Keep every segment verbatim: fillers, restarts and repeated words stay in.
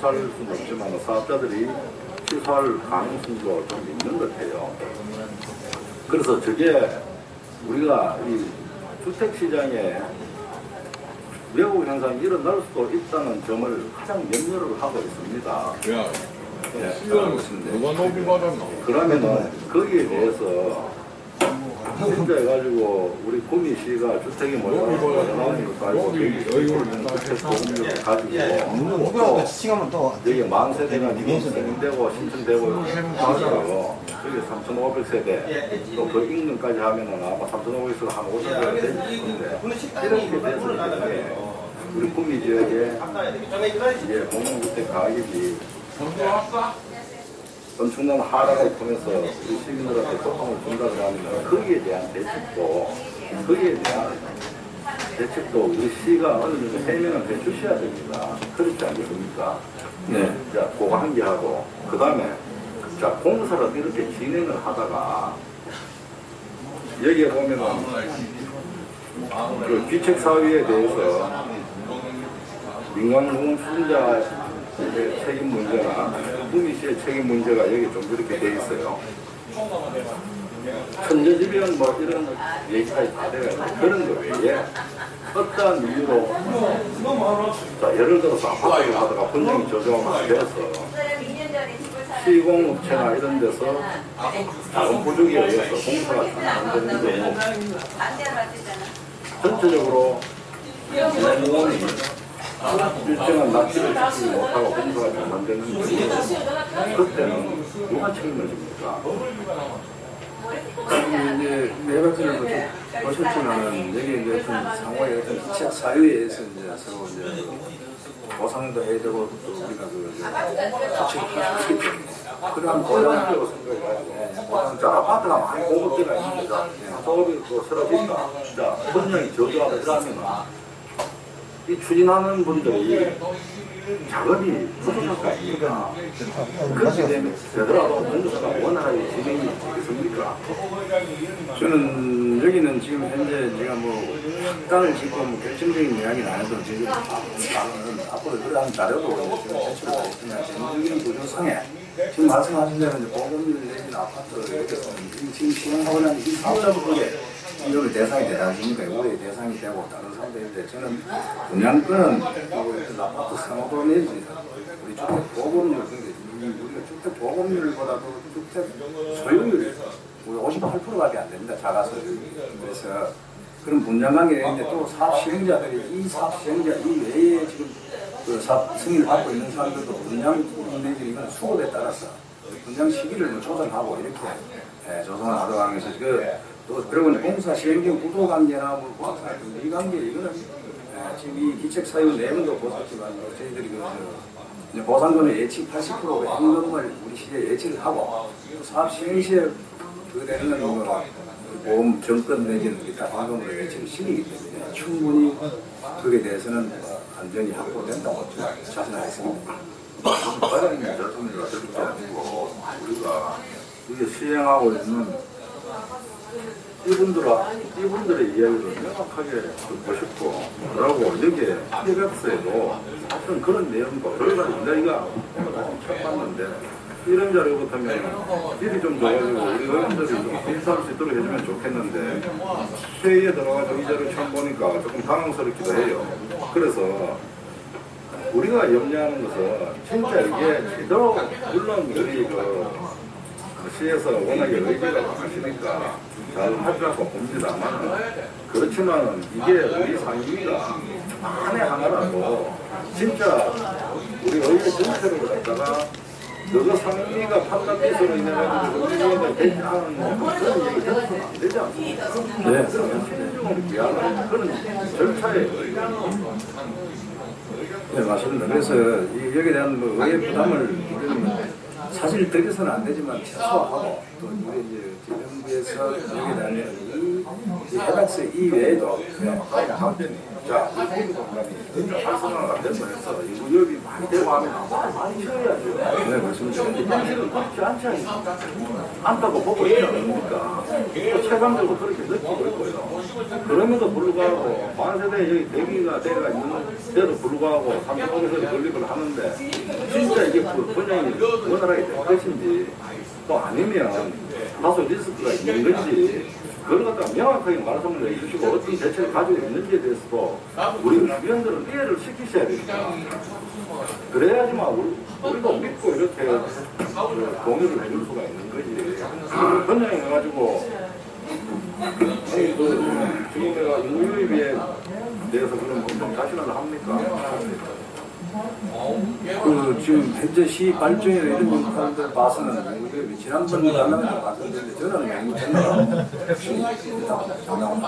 취소할 수는 없지만 사업자들이 취소할 가능성도 좀 있는 것 같아요. 그래서 저게 우리가 이 주택시장에 외국 현상이 일어날 수도 있다는 점을 가장 염려를 하고 있습니다. 야, 네, 누가 높이 받았나? 그러면은 거기에 대해서 진짜 해가지고 우리 구미시가 주택이 뭐냐면 알고 주택보험료를 가지고 누구랑 지칭하면 또 여기 만 세대가 신청되고 신청되고 가지고 여기 삼천오백 세대 또 그 인근까지 하면은 아마 삼천오백에서 한 오천 세대가 되지 싶은데 이렇게 돼서 우리 구미 지역에 이제 공동주택 가격이 엄청난 하락을 통해서 우리 시민들한테 고통을 준다고 하면 거기에 대한 대책도 거기에 대한 대책도 우리 시가 어느 정도 해명을 해 주셔야 됩니다. 그렇지 않겠습니까? 네. 자, 그거 한 개 하고 그 다음에 자 공사를 이렇게 진행을 하다가 여기에 보면은 그 귀책 사유에 대해서 민간공원 수준자의 책임 문제나 구미시의 책임 문제가 여기 좀 이렇게 돼 있어요. 천재지변 뭐 이런 얘기까지 다 돼요. 그런 거 외에 어떠한 이유로 자 예를 들어서 아파트를 하다가 분양이 저조하면 돼서 시공업체나 이런 데서 자금 부족에 의해서 공사가 안 되는 경우 전체적으로 공원이 일정한 납치를 지키지 못하고 공사가 잘 안 되는 경우 그때는 누가 책임을 집니까? 이제 네 가지를 좀 보셨지만은 여기 이제 어떤 상호의 어떤 기책 사유에 의해서 이제 서로 이제 보상도 해야 되고 또 우리가 그 조치를 할 수 있기 때문에 그런 보상이라고 생각해가지고 자 아파트가 많이 공급대가 있습니다. 조합이 또 쓰러진다. 자 분양이 저조하다 이러면 이 추진하는 분들이 자금이 부족할 거 아닙니까? 그렇게 되면 되더라도 공사가 원활하게 진행이 되겠습니까? 저는 여기는 지금 현재 제가 뭐 땅을 짓고 뭐 결정적인 이야기는 안 해도 지금 땅은 앞으로 그러한 자료도 지금 제출을 했으면 전국적인 구조상에 지금 말씀하신 대로 이제 보건물 내지는 아파트 이렇게서 지금 시행하고 난 이 사업자분들의 이런 대상이 되지 않습니까? 올해 대상이 되고 다른 사람들인데 저는 분양권은 그 아파트 상호도 내지 우리 주택 보급률 우리가 주택 보급률보다도 주택 소유율이 우리 오십팔 퍼센트밖에 안 됩니다. 작아서 그래서 그런 분양관계가 있는데 또 사업 시행자들이 이 사업 시행자 이외에 지금 그 사업 승인을 받고 있는 사람들도 분양 내지 이건 수급에 따라서 분양 시기를 뭐 조정하고 이렇게 예, 조정을 하도록 하는 것이 그 또 그리고 공사 시행경 구도 관계나 뭐 공사 이 관계 이거는 예, 지금 이 기책 사유 내용도 보셨지만 저희들이 그 이제 보상금의 예측 팔십 퍼센트의 현금을 우리 시에 예측을 하고 사업 시행 시에 그 되는 뭐 보험 정권 내지는 일단 현금으로 예측을 시키기 때문에 충분히 그에 대해서는 안전이 확보된다고 자신하겠습니다. 과장님 말씀이 어떻게 아니고 우리가 이게 시행하고 있는 이분들, 이분들의 이야기를 명확하게 듣고 싶고, 그러고 여기에 이백서에도 어떤 그런 내용도 들어가니까 우리가 처음 봤는데, 이런 자료 같으면 일이 좀 좋아지고 우리 의원들이 좀 인사할 수 있도록 해주면 좋겠는데, 회의에 들어가서 이 자료 처음 보니까 조금 당황스럽기도 해요. 그래서 우리가 염려하는 것은 진짜 이게 제대로, 물론 우리 그 시에서 워낙에 의지가 많으시니까 잘 하시라고 봅니다만 그렇지만 이게 우리 상임위가 한 해 하나라도 진짜 우리 의회 전체를 갖다가 너가 상임위가 판단 미스로 인해가지고 의회가 되지 않은 그런 얘기 해서는 안 되지 않습니까? 네. 신중을 위한 그런 절차예요. 네, 맞습니다. 그래서 여기에 대한 뭐 의회 부담을 사실 들여서는 안 되지만 최소화하고 또 우리 이제 지정부에서 여기에 대한 이 해박세 이외에도 네, 자, 우리 공간이 활성화가 되면서 인구협이 많이 되고 하면 많이 쉬어야죠. 네, 그렇습니다. 현실은 그렇지 않지 않다고 보고 있지 않습니까? 또 체감적으로 그렇게 느끼고 있고요. 그럼에도 불구하고 반세대 여기 대기가 대가 있는데도 불구하고 삼천오백에서 건립을 하는데 진짜 이게 분양이 원활하게 될 것인지 또 아니면 다소 리스크가 있는 건지 그걸 갖다가 명확하게 말씀을 해주시고 어떤 대책을 가지고 있는지에 대해서도 우리 주변들은 이해를 시키셔야 됩니다. 그래야지만 우리, 우리도 믿고 이렇게 그 동의를 해줄 수가 있는 거지. 번영해가지고 아니 그 지금 내가 인구유입에 대해서 그럼 엄청 자신을 합니까? 그 지금 현재 시 발전이나 이런 용사들 봐서는 지난번 parlamente 말씀드렸는데 저는 너무 장난합니다.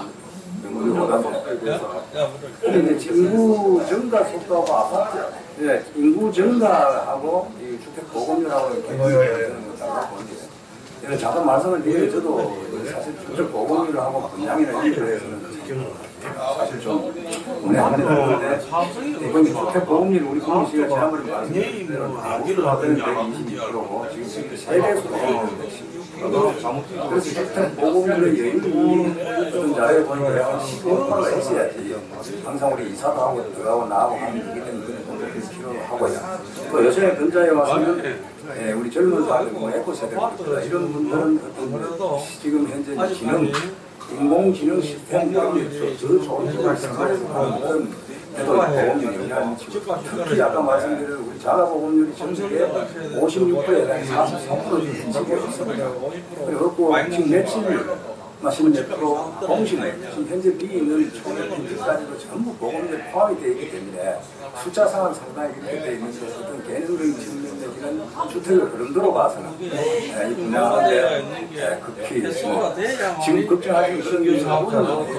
근데 이제 인구 증가 속도하고 아파트, 네, 인구 증가하고 이 주택 보급률하고 달라 보는데, 제가 잠깐 말씀을 드리면 저도 사실 주택 보급률하고 분양이나 이런 거에서는 사실 좀 운행하는 건데 이번 주택 보급률 우리 국민시가 지난번에 말씀드린 대로 대구를 하던 백이십이 퍼센트고 지금 세배수가 넘는데 그래서 주택 보급률의 여인이 어떤 자료에 보니까 한 십오 퍼센트가 있어야지 항상 우리 이사도 하고 들어가고 나하고 하는 거기 때문에 그런 것도 필요하고요. 또 요즘에 근자에 와서는 예, 우리 젊은 사람들, 뭐 에코세대들 이런 분들은 어떤 지금 현재 기능 인공지능 시스템 더 좋은 기술을 생산해서 하는 데도 보험률이 영향을 미치고 특히 아까 말씀드린 우리 자가보험률이 전국에 오십육 퍼센트에 사십삼 퍼센트 미치고 있습니다. 그리고 지금 며칠 마시는 몇 프로 공시는 지금 현재 미 있는 총액 현재까지도 전부 보험률 포함이 되어 있기 때문에 숫자상은 상당히 이렇게 되어 있는데 어떤 개념적인 측면 내지는 주택을 흐름도로 봐서는 이 분야인데 극히 지금 걱정하시는 신규사고는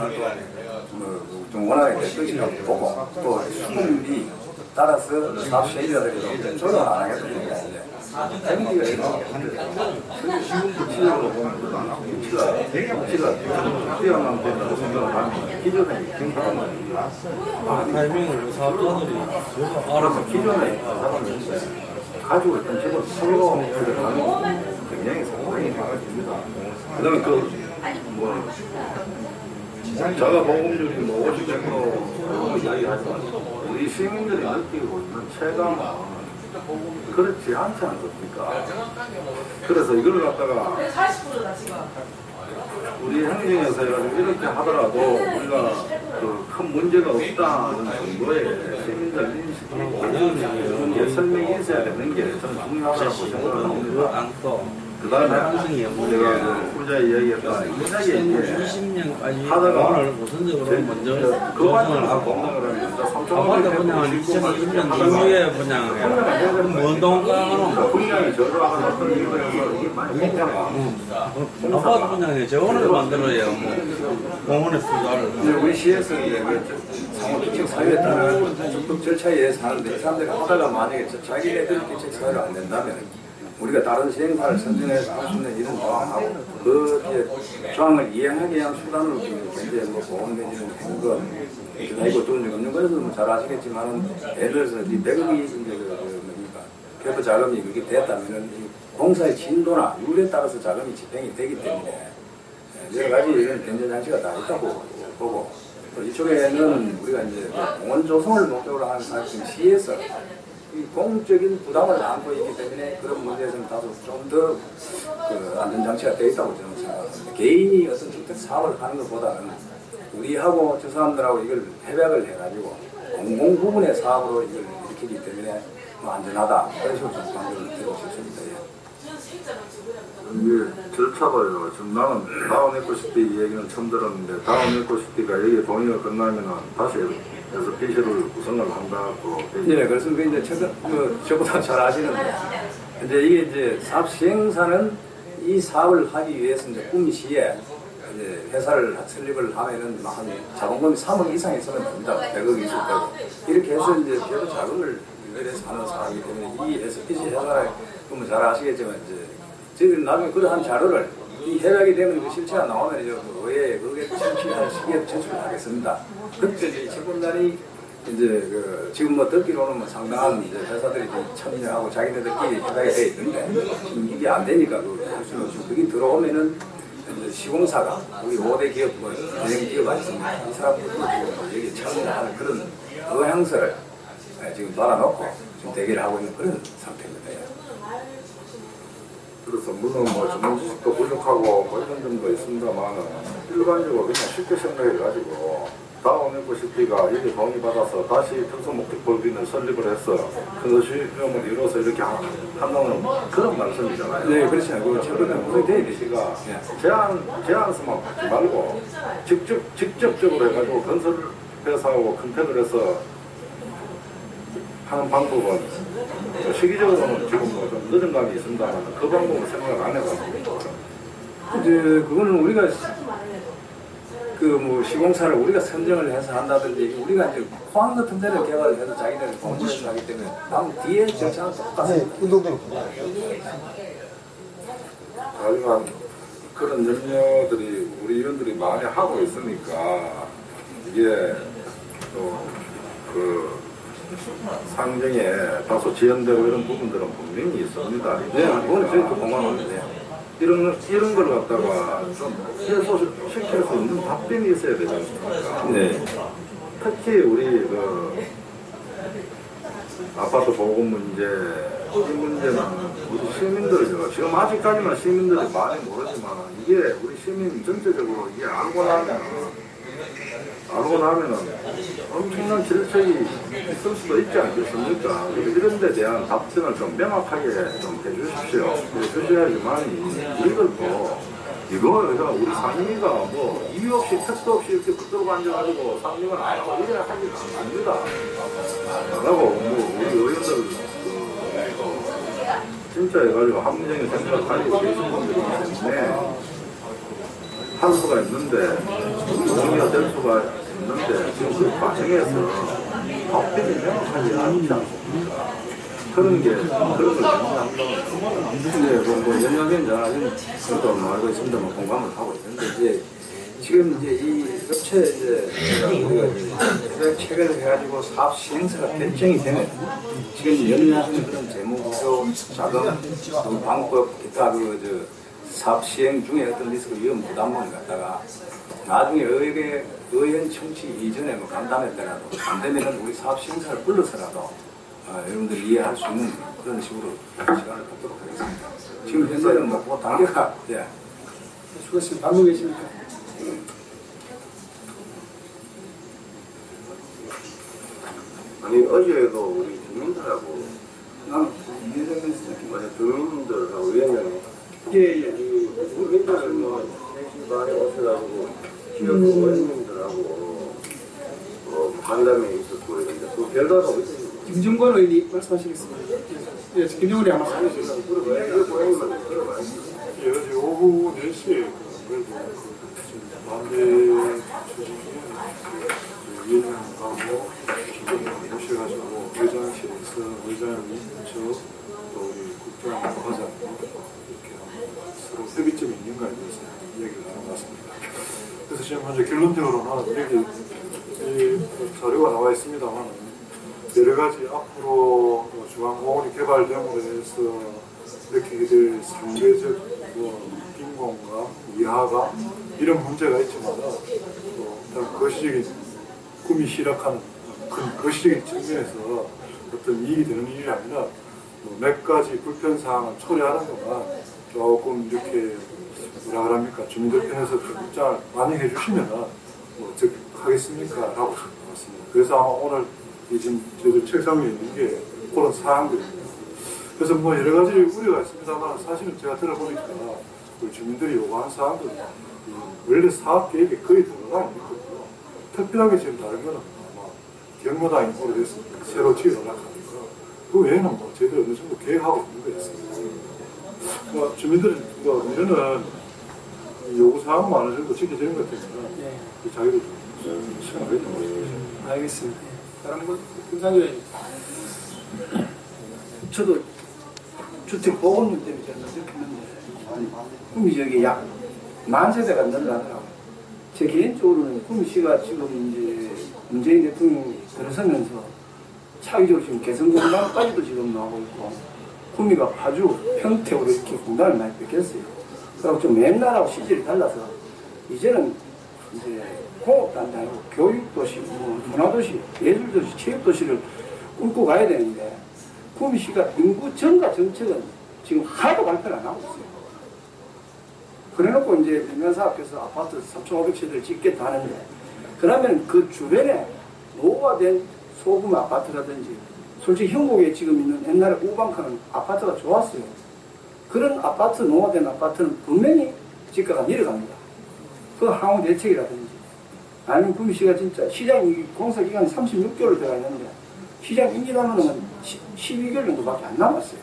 좀 원활하게 될 것이라고 보고 또 수급률이 따라서 사업 시행자들이 조정 안 하겠습니다. 재미가 있는 지금 구치적으로 보면 구치가 구치가 뛰어난 된다고 생각을 하면 기존에 경사가 타이밍을 사업자들이 알아서 기존에 사람을 가지고 있던 집을 새로 들어가는 굉장히 상당히 많아집니다. 그 다음에 그 뭐 자가 보험률이 뭐 오십 퍼센트 이야기하지만 우리 시민들이 느끼고 있는 체감은 그렇지 않지 않습니까? 그래서 이걸 갖다가 우리 행정에서 이렇게 하더라도 우리가 그 큰 문제가 없다는 정도의 시민들 인식이 이게 설명이 있어야 되는 게 저는 중요하다고 생각을 합니다. 그 다음에 제가 후자 이야기했던 만약에 이게 이십 년까지 하다가 우선적으로 먼저 그만을 하고 그러면 아파트 분양은 이천이십 년 이후에 분양해요. 뭔 돈가는 분양이 저조하는 어떤 이유에서 이게 많이 생겨요. 아파트 분양에 재원을 만들어야 뭐 공원에 투자를. 근데 우리 시에서 이제 상호주택 사유에 따른 적극 절차에 의해서 하는데 이 사람들이 하다가 만약에 자기네들이 주택 사유를 안 낸다면 우리가 다른 시행사를 선정해서 할 수 있는 이런 조항하고 그 이제 조항을 이행하기 위한 수단으로 굉장히 뭐 보험 내지는 현금 이거 돈 없는 거에서 잘 아시겠지만은 예를 들어서 이 백억이 이제 그 뭡니까 개부 자금이 그렇게 됐다면은 공사의 진도나 룰에 따라서 자금이 집행이 되기 때문에 여러 가지 이런 견제 장치가 다 있다고 보고 또 이쪽에는 우리가 이제 공원 조성을 목적으로 하는 사업 지금 시에서 이 공적인 부담을 안고 있기 때문에 그런 문제에서는 다소 좀 더 그 안전장치가 되어 있다고 저는 생각합니다. 개인이 어떤 주택 사업을 하는 것보다는 우리하고 저 사람들하고 이걸 협약을 해가지고 공공 부분의 사업으로 이걸 일으키기 때문에 뭐 안전하다. 그런 식으로 좀 방법을 드리고 싶습니다. 이게 절차가요. 지금 나는 다운 에코시티 얘기는 처음 들었는데 다운 에코시티가 여기 동의가 끝나면은 다시 에스피씨를 구성을 한다고. 네, 그렇습니다. 이제 최근 그 저보다 잘 아시는데 이제 이게 이제 사업 시행사는 이 사업을 하기 위해서 이제 꿈시에 이제 회사를 설립을 하면은 한 자본금이 삼억 이상 있으면 됩니다. 백억 이십 억 이렇게 해서 이제 별로 자금을 연결해서 하는 사업이기 때문에 이 에스피씨 회사를 보면 잘 아시겠지만 이제 저희들 나중에 그러한 자료를 이 협약이 되면 그 실체가 나오면 이제 그 의회에 그게 실시할 시기에 제출을 하겠습니다. 그때 이제 채권단이 이제 그 지금 뭐 듣기로는 뭐 상당한 이제 회사들이 참여하고 자기네들끼리 협약이 돼 있는데 지금 이게 안 되니까 그 지금 그게 들어오면은 이제 시공사가 우리 오 대 기업 뭐 대형 기업가 있습니다. 이 사람들도 지금 여기 참여하는 그런 의향서를 지금 달아놓고 지금 대기를 하고 있는 그런 상태입니다. 그래서 물론 뭐 전문 지식도 부족하고 뭐 이런 점도 있습니다만은 일반적으로 그냥 쉽게 생각해가지고 다운에코시티가 여기 동의받아서 다시 특수목적법인을 설립을 해서 컨소시엄을 이뤄서 이렇게 한- 한다는 그런 말씀이잖아요. 네, 그렇지 않고 최근에 무슨 돼야 되시가 제안, 제안서만 받지 말고 직접, 직접적으로 해가지고 건설회사하고 컨택을 해서 하는 방법은 시기적으로는 지금 뭐 좀 늦은 감이 있습니다만 그 방법은 생각을 안 해가지고 이제 그거는 우리가 그 뭐 시공사를 우리가 선정을 해서 한다든지 우리가 이제 포항 같은 데를 개발을 해서 자기네들 공부를 하기 때문에 다음 뒤에 절차는 똑같습니다. 운동대로 하지만 그런 염려들이 우리 의원들이 많이 하고 있으니까 이게 또 그 상정에 다소 지연되고 이런 부분들은 분명히 있습니다. 네, 그거는 저희도 공감하는데 이런, 이런 걸 갖다가 좀 해소시킬 수 있는 답변이 있어야 되지 않습니까? 네. 특히 우리 그 아파트 보급 문제, 이 문제는 우리 시민들, 지금 아직까지는 시민들이 많이 모르지만 이게 우리 시민 전체적으로 이게 알고 나면, 알고 나면은 엄청난 질책이 있을 수도 있지 않겠습니까? 이런 데 대한 답변을 좀 명확하게 좀 해주십시오. 해주셔야지만 우리들도 이거 우리 상임위가 뭐 이유 없이 택도 없이 이렇게 붙들고 앉아가지고 상임을 안 하고 이래 하기는 안 됩니다. 라고 뭐 우리 의원들 그, 진짜 해가지고 합리적인 생각을 가지고 계신 분들이 때문에 할 수가 있는데 동의가 될 수가 있는데 지금 그 과정에서 답변이 명확하지 않지 않습니까? 그런 게 그런 걸 정리한다는 네, 뭐, 뭐 연락은 전화는 그것도 뭐 알고 있습니다. 뭐 공감을 하고 있는데 이제 지금 이제 이 업체 이제 우리가 이제 체결을 해가지고 사업 시행사가 결정이 되면 지금 연락하는 그런 재무구조, 자금, 또 방법, 기타 그 저 사업 시행 중에 어떤 리스크 위험 부담을 갖다가 나중에 의회 의원 청취 이전에 뭐 간담회때라도 안 되면은 우리 사업 시행사를 불러서라도 아, 여러분들이 이해할 수 있는 그런 식으로 시간을 갖도록 하겠습니다. 지금 현재는 뭐, 뭐 단계가, 예. 수고하셨습니다. 안무 계십니까? 아니, 어제도 우리 주민들하고, 나는 이해되면서 맞아, 주민들하고 위원장이, 예, 예. 이, 주민들을 뭐, 세 시 반에 오셔가지고, 지역 의원님들하고, 어, 간담회 있었고, 그랬는데, 그 결과가 어떻게 됐어요? 김정관 의원이 말씀하시겠습니다. 예, 김정관 의원 아마 아니, 지금 들어봐요. 이거 고양이만 들어봐요. 예, 어제 오후 네 시에 그래도 그 반대 조직이 위원장하고 김정관 오셔가지고 의장실에서 의장이 저또 우리 국장하고 하자고 이렇게 한번 서로 협의점이 있는가에 대해서 이야기를 나눠봤습니다. 그래서 지금 현재 결론적으로는 여기 이 자료가 나와 있습니다만 여러 가지 앞으로 중앙공원이 개발됨으로 해서 느끼게 될 상대적 뭐 빈곤과 이하가 이런 문제가 있지만 또 거시적인 꿈이 실학하는 큰 거시적인 측면에서 어떤 이익이 되는 일이 아니라 뭐몇 가지 불편사항을 초래하는 것만 조금 이렇게 뭐라 그럽니까 주민들 편에서 좀 입장을 반영해 주시면 뭐 적하겠습니까? 라고 나왔습니다. 그래서 아마 오늘 이 지금 저희들 책상 위에 있는 게 그런 사항들입니다. 그래서 뭐 여러 가지 우려가 있습니다만 사실은 제가 들어보니까 우리 주민들이 요구하는 사항들은 원래 사업 계획에 거의 들어가 있거든요. 특별하게 지금 다른 거는 아마 경로당이 오래됐습니다. 새로 지으려고 하니까 그 외에는 뭐 저희들 어느 정도 계획하고 있는 거 있습니다. 뭐 주민들이 뭐 이제는 요구사항만 어느 정도 지켜지는 것 같으면 예. 자기도 좀 생각을 했던 것 같습니다. 알겠습니다. 다른 분 김상규 의원님. 저도 주택 보건률 때문에 제가 느꼈는데 꿈이 저기 약 만 세대가 늘어나더라고요. 제 개인적으로는 꿈이 씨가 지금 이제 문재인 대통령이 들어서면서 차기적으로 지금 개성공단까지도 지금 나오고 있고, 구미가 파주, 평택으로 이렇게 공단을 많이 뺏겼어요. 그리고 좀 옛날하고 시절이 달라서 이제는 이제 공업단도 아니고 교육도시, 뭐 문화도시, 예술도시, 체육도시를 꾸고 가야 되는데, 구미시가 인구 증가 정책은 지금 하나도 발표를 안 하고 있어요. 그래놓고 이제 민간사업에서 아파트 삼천오백 세대를 짓겠다 하는데, 그러면 그 주변에 노후화된 소규모 아파트라든지, 솔직히 형곡에 지금 있는 옛날에 우방카는 아파트가 좋았어요. 그런 아파트, 노후화된 아파트는 분명히 집가가 내려갑니다. 그 향후 대책이라든지, 아니면 구미시가 진짜 시장 공사 기간이 삼십육 개월 들어가 있는데, 시장 임기단으로는 십이 개월 정도밖에 안 남았어요.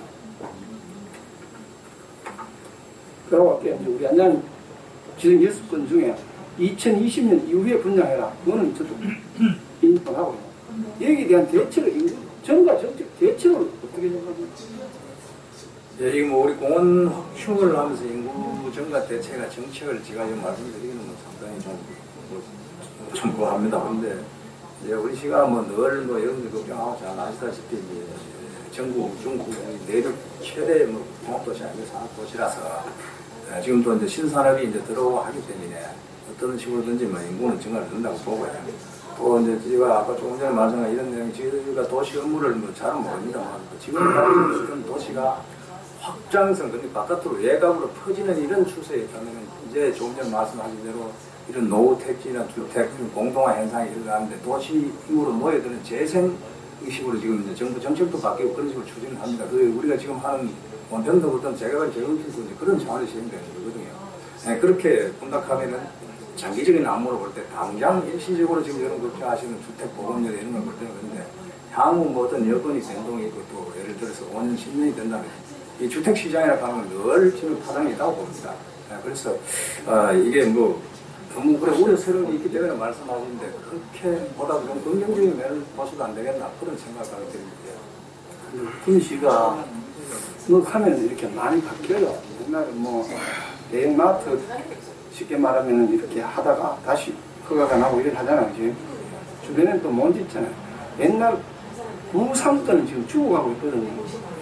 그러고 이제 우리 안장 지정 여섯 건 중에 이천이십 년 이후에 분양해라. 그거는 저도 인정하고요. 여기에 대한 대책을, 인구 증가 정책 대책을 어떻게 생각합니까? 예, 이거 뭐 우리 공원 확충을 하면서 인구 증가 대책이나 정책을 제가 지금 말씀드리는 건 상당히 좀, 뭐, 좀 그합니다. 근데 이제 우리 시가 뭐 늘 뭐 여러분들 걱정하고 잘 아시다시피 이제 전국, 중국 내륙 최대 뭐 공업도시 아니면 산업도시라서 지금 또 이제 신산업이 이제 들어오고 하기 때문에 어떤 식으로든지 뭐 인구는 증가를 된다고 보고요. 또 이제 제가 아까 조금 전에 말씀한 이런 내용, 저희가 도시 업무를 뭐 잘은 모릅니다만 지금 이런 도시가 확장성, 근데 바깥으로 외곽으로 퍼지는 이런 추세에 있다면 이제 조금 전에 말씀하신 대로 이런 노후 택지나 주택 공동화 현상이 일어나는데 도시 이후로 모여드는 재생 식으로 지금 이제 정부 정책도 바뀌고 그런 식으로 추진을 합니다. 그 우리가 지금 하는 원평도 어떤 재개발 재건축도 그런 차원에서 진행되는 거거든요. 네, 그렇게 분석하면은 장기적인 안무로 볼 때 당장 일시적으로 지금 이런 걱정하시는 주택 보급률 이런 걸 볼 때는 그런데 향후 뭐 어떤 여건이 변동이 있고 또 예를 들어서 오 년, 십 년이 된다면 이 주택 시장이라고 하는 건 늘 지금 파장이 있다고 봅니다. 네, 그래서 어, 이게 뭐 너무 그래 우려스러움이 있기 때문에 말씀하시는데 그렇게 보다 좀 긍정적인 면을 보셔도 안 되겠나 그런 생각을 하게 됩니다. 구미시가 뭐 하면 이렇게 많이 바뀌어요. 옛날에 뭐 대형마트 쉽게 말하면 이렇게 하다가 다시 허가가 나고 이런 하잖아요. 지금 주변에는 또 못 짓잖아요. 옛날 구상권은 지금 죽어가고 있거든요.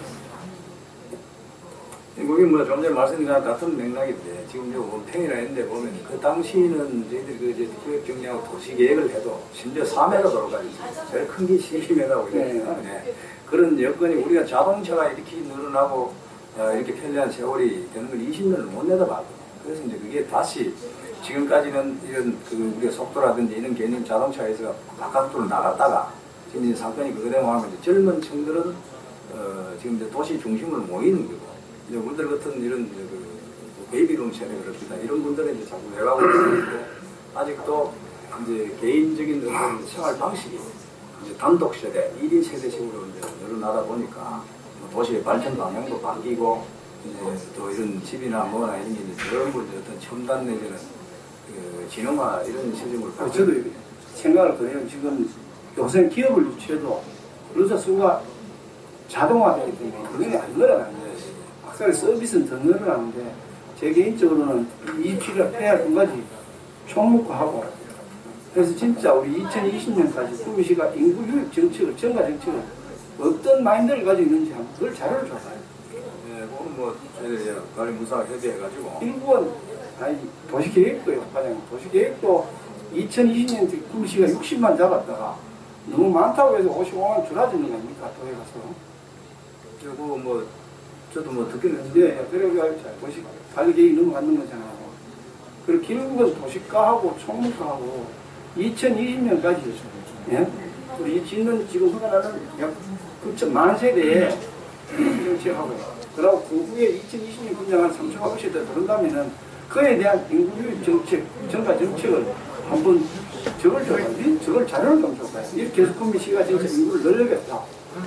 거기 뭐 좀 전에 말씀드린 같은 맥락인데 지금 요 원평이라 했는데 보면 그 당시는 저희들이 그 이제 구역 정리하고 도시 계획을 해도 심지어 삼 회가 돌아가 있어요. 제일 큰 게 십이 회라고 이랬기 때문에 그런 여건이 우리가 자동차가 이렇게 늘어나고 어, 이렇게 편리한 세월이 되는 걸 이십 년을 못 내다봤거든요. 그래서 이제 그게 다시 지금까지는 이런 그 우리가 속도라든지 이런 개념 자동차에서 바깥으로 나갔다가 지금 이제 상권이 그거 되면 하면 이제 젊은 층들은 어, 지금 이제 도시 중심으로 모이는 거고. 이제 우리들 같은 이런 그 베이비룸 세대 그렇습니다. 이런 분들은 이제 자꾸 외곽으로 있고 아직도 이제 개인적인 어떤 생활 방식이 이제 단독 세대, 일 인 세대식으로 이제 늘어나다 보니까 도시의 발전 방향도 바뀌고 이제 또 이런 집이나 뭐나 이런 게 이제 전부 어떤 첨단 내지는 그 진흥화 이런 시점을 아, 저도 생각을 그래요. 지금 요새 기업을 유치해도 근로자 수가 자동화되기 때문에 그게 안 늘어나는 거예요. 확실히 서비스는 더 늘어나는데 제 개인적으로는 이 필요가 해야 할 두 가지 총무화하고 그래서 진짜 우리 이천이십 년까지 구미시가 인구 유입 정책을 증가 정책을 어떤 마인드를 가지고 있는지 한번 그걸 자료를 줘봐요. 네, 그건 뭐 저희들이 관리 무사하게 협의해가지고 일본 아니 도시계획도요. 과장 도시계획도 이천이십 년 구미시가 육십만 잡았다가 너무 많다고 해서 오십오만 줄어지는 거 아닙니까? 도에 가서. 그리고 뭐 저도 뭐 듣기는 네, 그래서 도시 관리계획이 넘어가는 거잖아요. 그리고 결국은 도시가하고 총무과하고 이천이십 년까지 예? 우리 짓는 지금 허가나는 약 구천만 세대에 정책하고 그리고 그 후에 이천이십 년 분양한 삼천오백 세대 들어간다면은 그에 대한 인구 유입 정책, 증가 정책을 한번 저걸 줘야 돼. 저걸 자료를 좀 줘봐요. 이렇게 해서 구미시가 진짜 인구를 늘려겠다.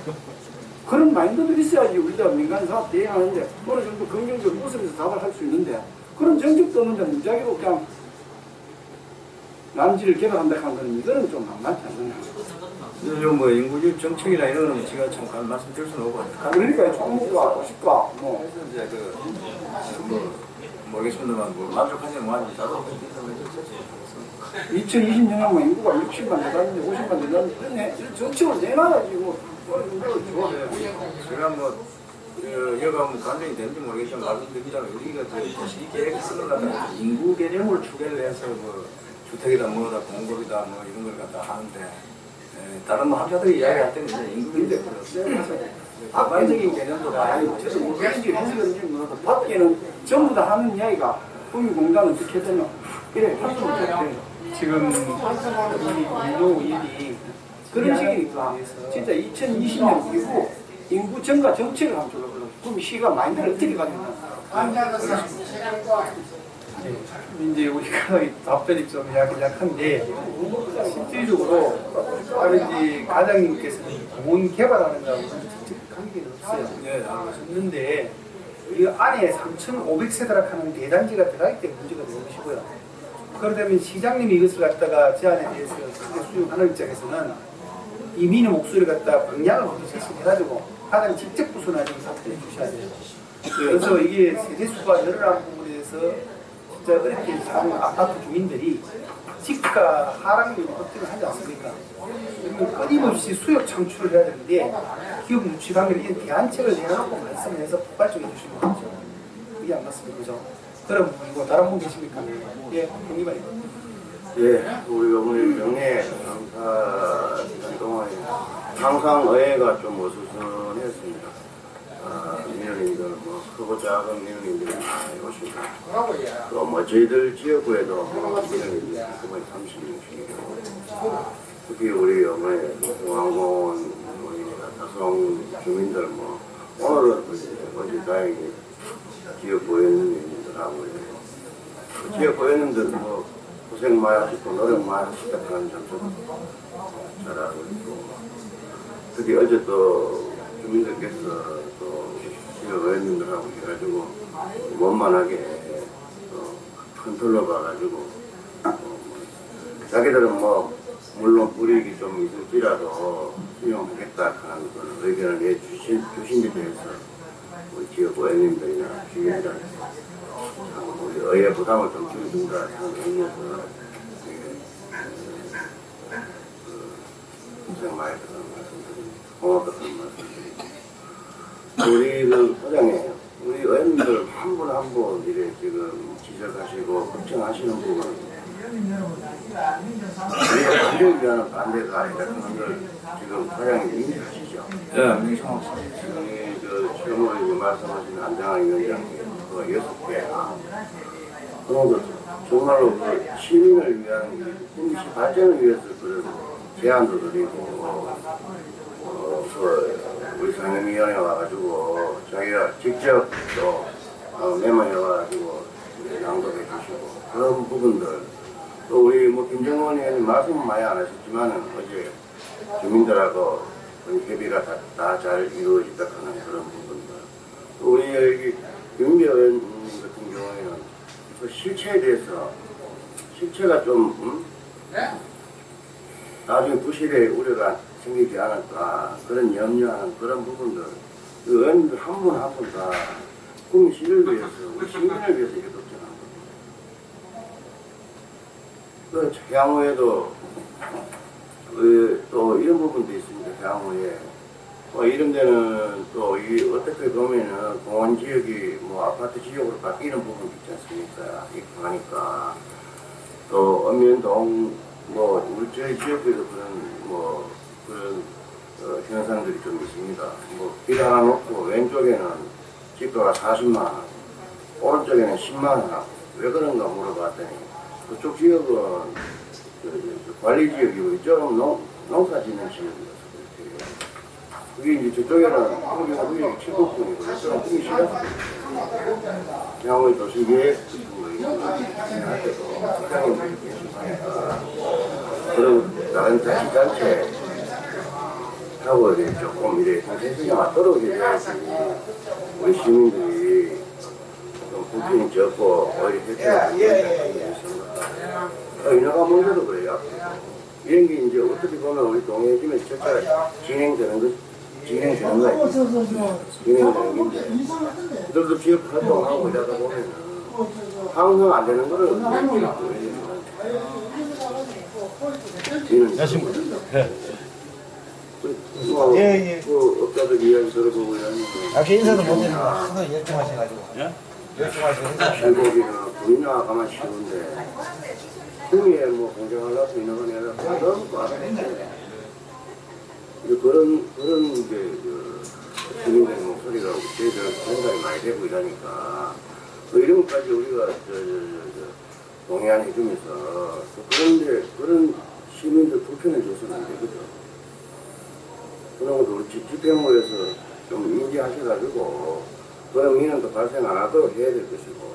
그런 마인드도 있어야지 우리가 민간 사업 대행하는데 어느 정도 긍정적으로 웃으면서 답을 할 수 있는데 그런 정책도 없는데 무작위로 그냥 남지를 개발한다 하는 건 이거는 좀 안 맞지 않느냐. 요즘 뭐 인구유입 정책이나 이런 거는 제가 참 잘 말씀드릴 수는 없고 그러니까 총무과, 도시과 뭐 그래서 이제 그, 뭐 모르겠습니다만 뭐 만족하지 뭐하지 자동 이천이십 년하고 인구가 육십만 되다는데 오십만 되다는데 전체로 내놔가지고 제가 뭐 어, 여가 뭐 관련이 되는지 모르겠지만 말씀드리자면 우리가 이 계획 쓰는 거는 인구 개념으로 추계를 해서 뭐 주택이다 뭐다 공급이다 뭐 이런 걸 갖다 하는데 에, 다른 뭐 학자들이 이야기할 때는 이제 인구 개념이 그렇습니다. 밖에적인 개념도 많이 저도 모르겠는지 해석인지 몰라도 밖에는 전부 다 하는 이야기가 국유공단은 어떻게 되나 이래 할수 못해. 지금 이 공동 일이 그런 식이니까 진짜 이천이십 년 이후 인구 증가 정책을 한번 줘버려. 그럼 시가 마인드를 어떻게 가겠나? 이제 우리가 답변이 좀 약한데 실질적으로 다른지 과장님께서는 공원 개발하는 거하고 직접 관계는 없어요. 예, 없는데 이 안에 삼천오백 세대라 하는 대단지가 들어가기 때문에 문제가 되는 것이고요. 그러다면 시장님이 이것을 갖다가 제안에 대해서 크게 수용하는 입장에서는 이민의 목소리를 갖다 방향을 먼저 제시해가지고 가장 직접 부선하는 답변해 주셔야 돼요. 그래서 이게 세대수가 늘어나는 부분에 대해서 진짜 어렵게 사는 아파트 주민들이 집가 하락률이 급등을 하지 않습니까? 그러면 끊임없이 수요 창출을 해야 되는데 기업 유치 방법에 이런 대안책을 내놓고 말씀을 해서 폭발적으로 해주시는 거죠. 그게 안 맞습니까? 그죠? 그런 부분이고 다른 분 계십니까? 예, 공기발입니다. 예, 우리 어머니 명예 강사 동안에 항상 의회가 좀 어수선했습니다. 아, 민원인들, 뭐, 크고 작은 민원인들이 많이 오십니다. 또, 뭐, 저희들 지역구에도 뭐 민원인들이 거의 삼십 명씩이고, 특히 우리 어머니 중앙공원, 우리 다성 주민들, 뭐, 오늘은 어제 다행히 지역 고위원님들하고, 지역 고위원님들 뭐, 고생 많이 하시고, 노력 많이 하시다는 점도 잘하고 있고, 특히 어제 또 주민들께서 또 지역 의원님들하고 해가지고 원만하게 또 컨트롤 봐가지고 어 뭐 자기들은 뭐 물론 불이익이 좀 있을지라도 수용하겠다 하는 그런 의견을 내주신 주신 데 대해서 우리 지역 의원님들이나 주민들 우리 의회 부담을 좀 줄여준다 하는 의미에서 고생 많이 들은 말씀드립니다. 고맙다는 말씀드립니다. 우리 그 소장님, 우리 의원님들 한 분 한 분 이래 지금 지적하시고 걱정하시는 부분 우리가 반대를 위한 반대가 아니라 그런 걸 지금 소장님 인지하시죠? 예, 명심하겠습니다. 우리 저 지금 말씀하신 안장환 위원장님 그 여섯 개 그런 정말로 그 시민을 위한 국시 발전을 위해서 그런 제안도 드리고 어, 그 우리 상임위원회 와가지고 자기가 직접 또 어, 메모해 와가지고 낭독해 주시고 그런 부분들 또 우리 뭐 김정원 의원님 말씀은 많이 안 하셨지만은 어제 주민들하고 협의가 다 잘 이루어지다 하는 그런 부분들 또 우리 여기 윤미 의원님 같은 경우에는 그 실체에 대해서 실체가 좀 음? 나중에 부실의 우려가 생기지 않을까 그런 염려하는 그런 부분들 그 의원님들 한 분 한 분 다 국민 시민을 위해서 우리 시민을 위해서 이렇게 걱정한 겁니다. 그 향후에도 그, 또 이런 부분도 있습니다. 향후에 뭐 이런 데는 또 이 어떻게 보면은 공원 지역이 뭐 아파트 지역으로 바뀌는 부분도 있지 않습니까? 이렇게 하니까 또 엄연동 뭐 우리 저희 지역에도 그런 뭐 그런 어, 현상들이 좀 있습니다. 뭐 길 하나 놓고 왼쪽에는 집가가 사십만 원, 오른쪽에는 십만 원 하고 왜 그런가 물어봤더니 그쪽 지역은 그, 그, 관리 지역이고 이쪽은 농, 농사 짓는 지역이라서 그렇게 그게 이제 저쪽에는 공기가 칠십 분이고 이쪽은 공기 시작 향후에 도시계획 할 때도 직장인들이 계시니까 그런 다른 자치단체 하고 이제 조금 이래 정신수양이 떨어지게 돼야지 우리 시민들이 좀 불편이 적고 오히려 혜택을 받는 게 있습니다. 인허가 문제도 그래요. 이런 게 이제 어떻게 보면 우리 동해지면 절차가 진행되는 것, 진행되는 거예요. 진행되는 게 이제 그들도 지역 활동하고 이러다 보면은 항상 안 되는 거를 뭐, 예, 예. 그 업자들 이야기 들어보고 역시 인사도 못했는데 하도 열중하셔가지고. 예? 열중하시고 인사. 중국이나 우리나라 가만 쉬운데 중위에 뭐 공정하려고 이런 거 내가 너무 많은데 그런 그런 이제 그 주민들의 목소리가 저희들 생각이 많이 되고 이러니까 뭐 이런 것까지 우리가 저, 저, 저, 저 동의안 해주면서 그런데 그런 시민들 불편해 줘서는 안 되거든. 그런 것도 우리 집행부에서 좀 인지하셔가지고 그런 민원도 발생 안 하도록 해야 될 것이고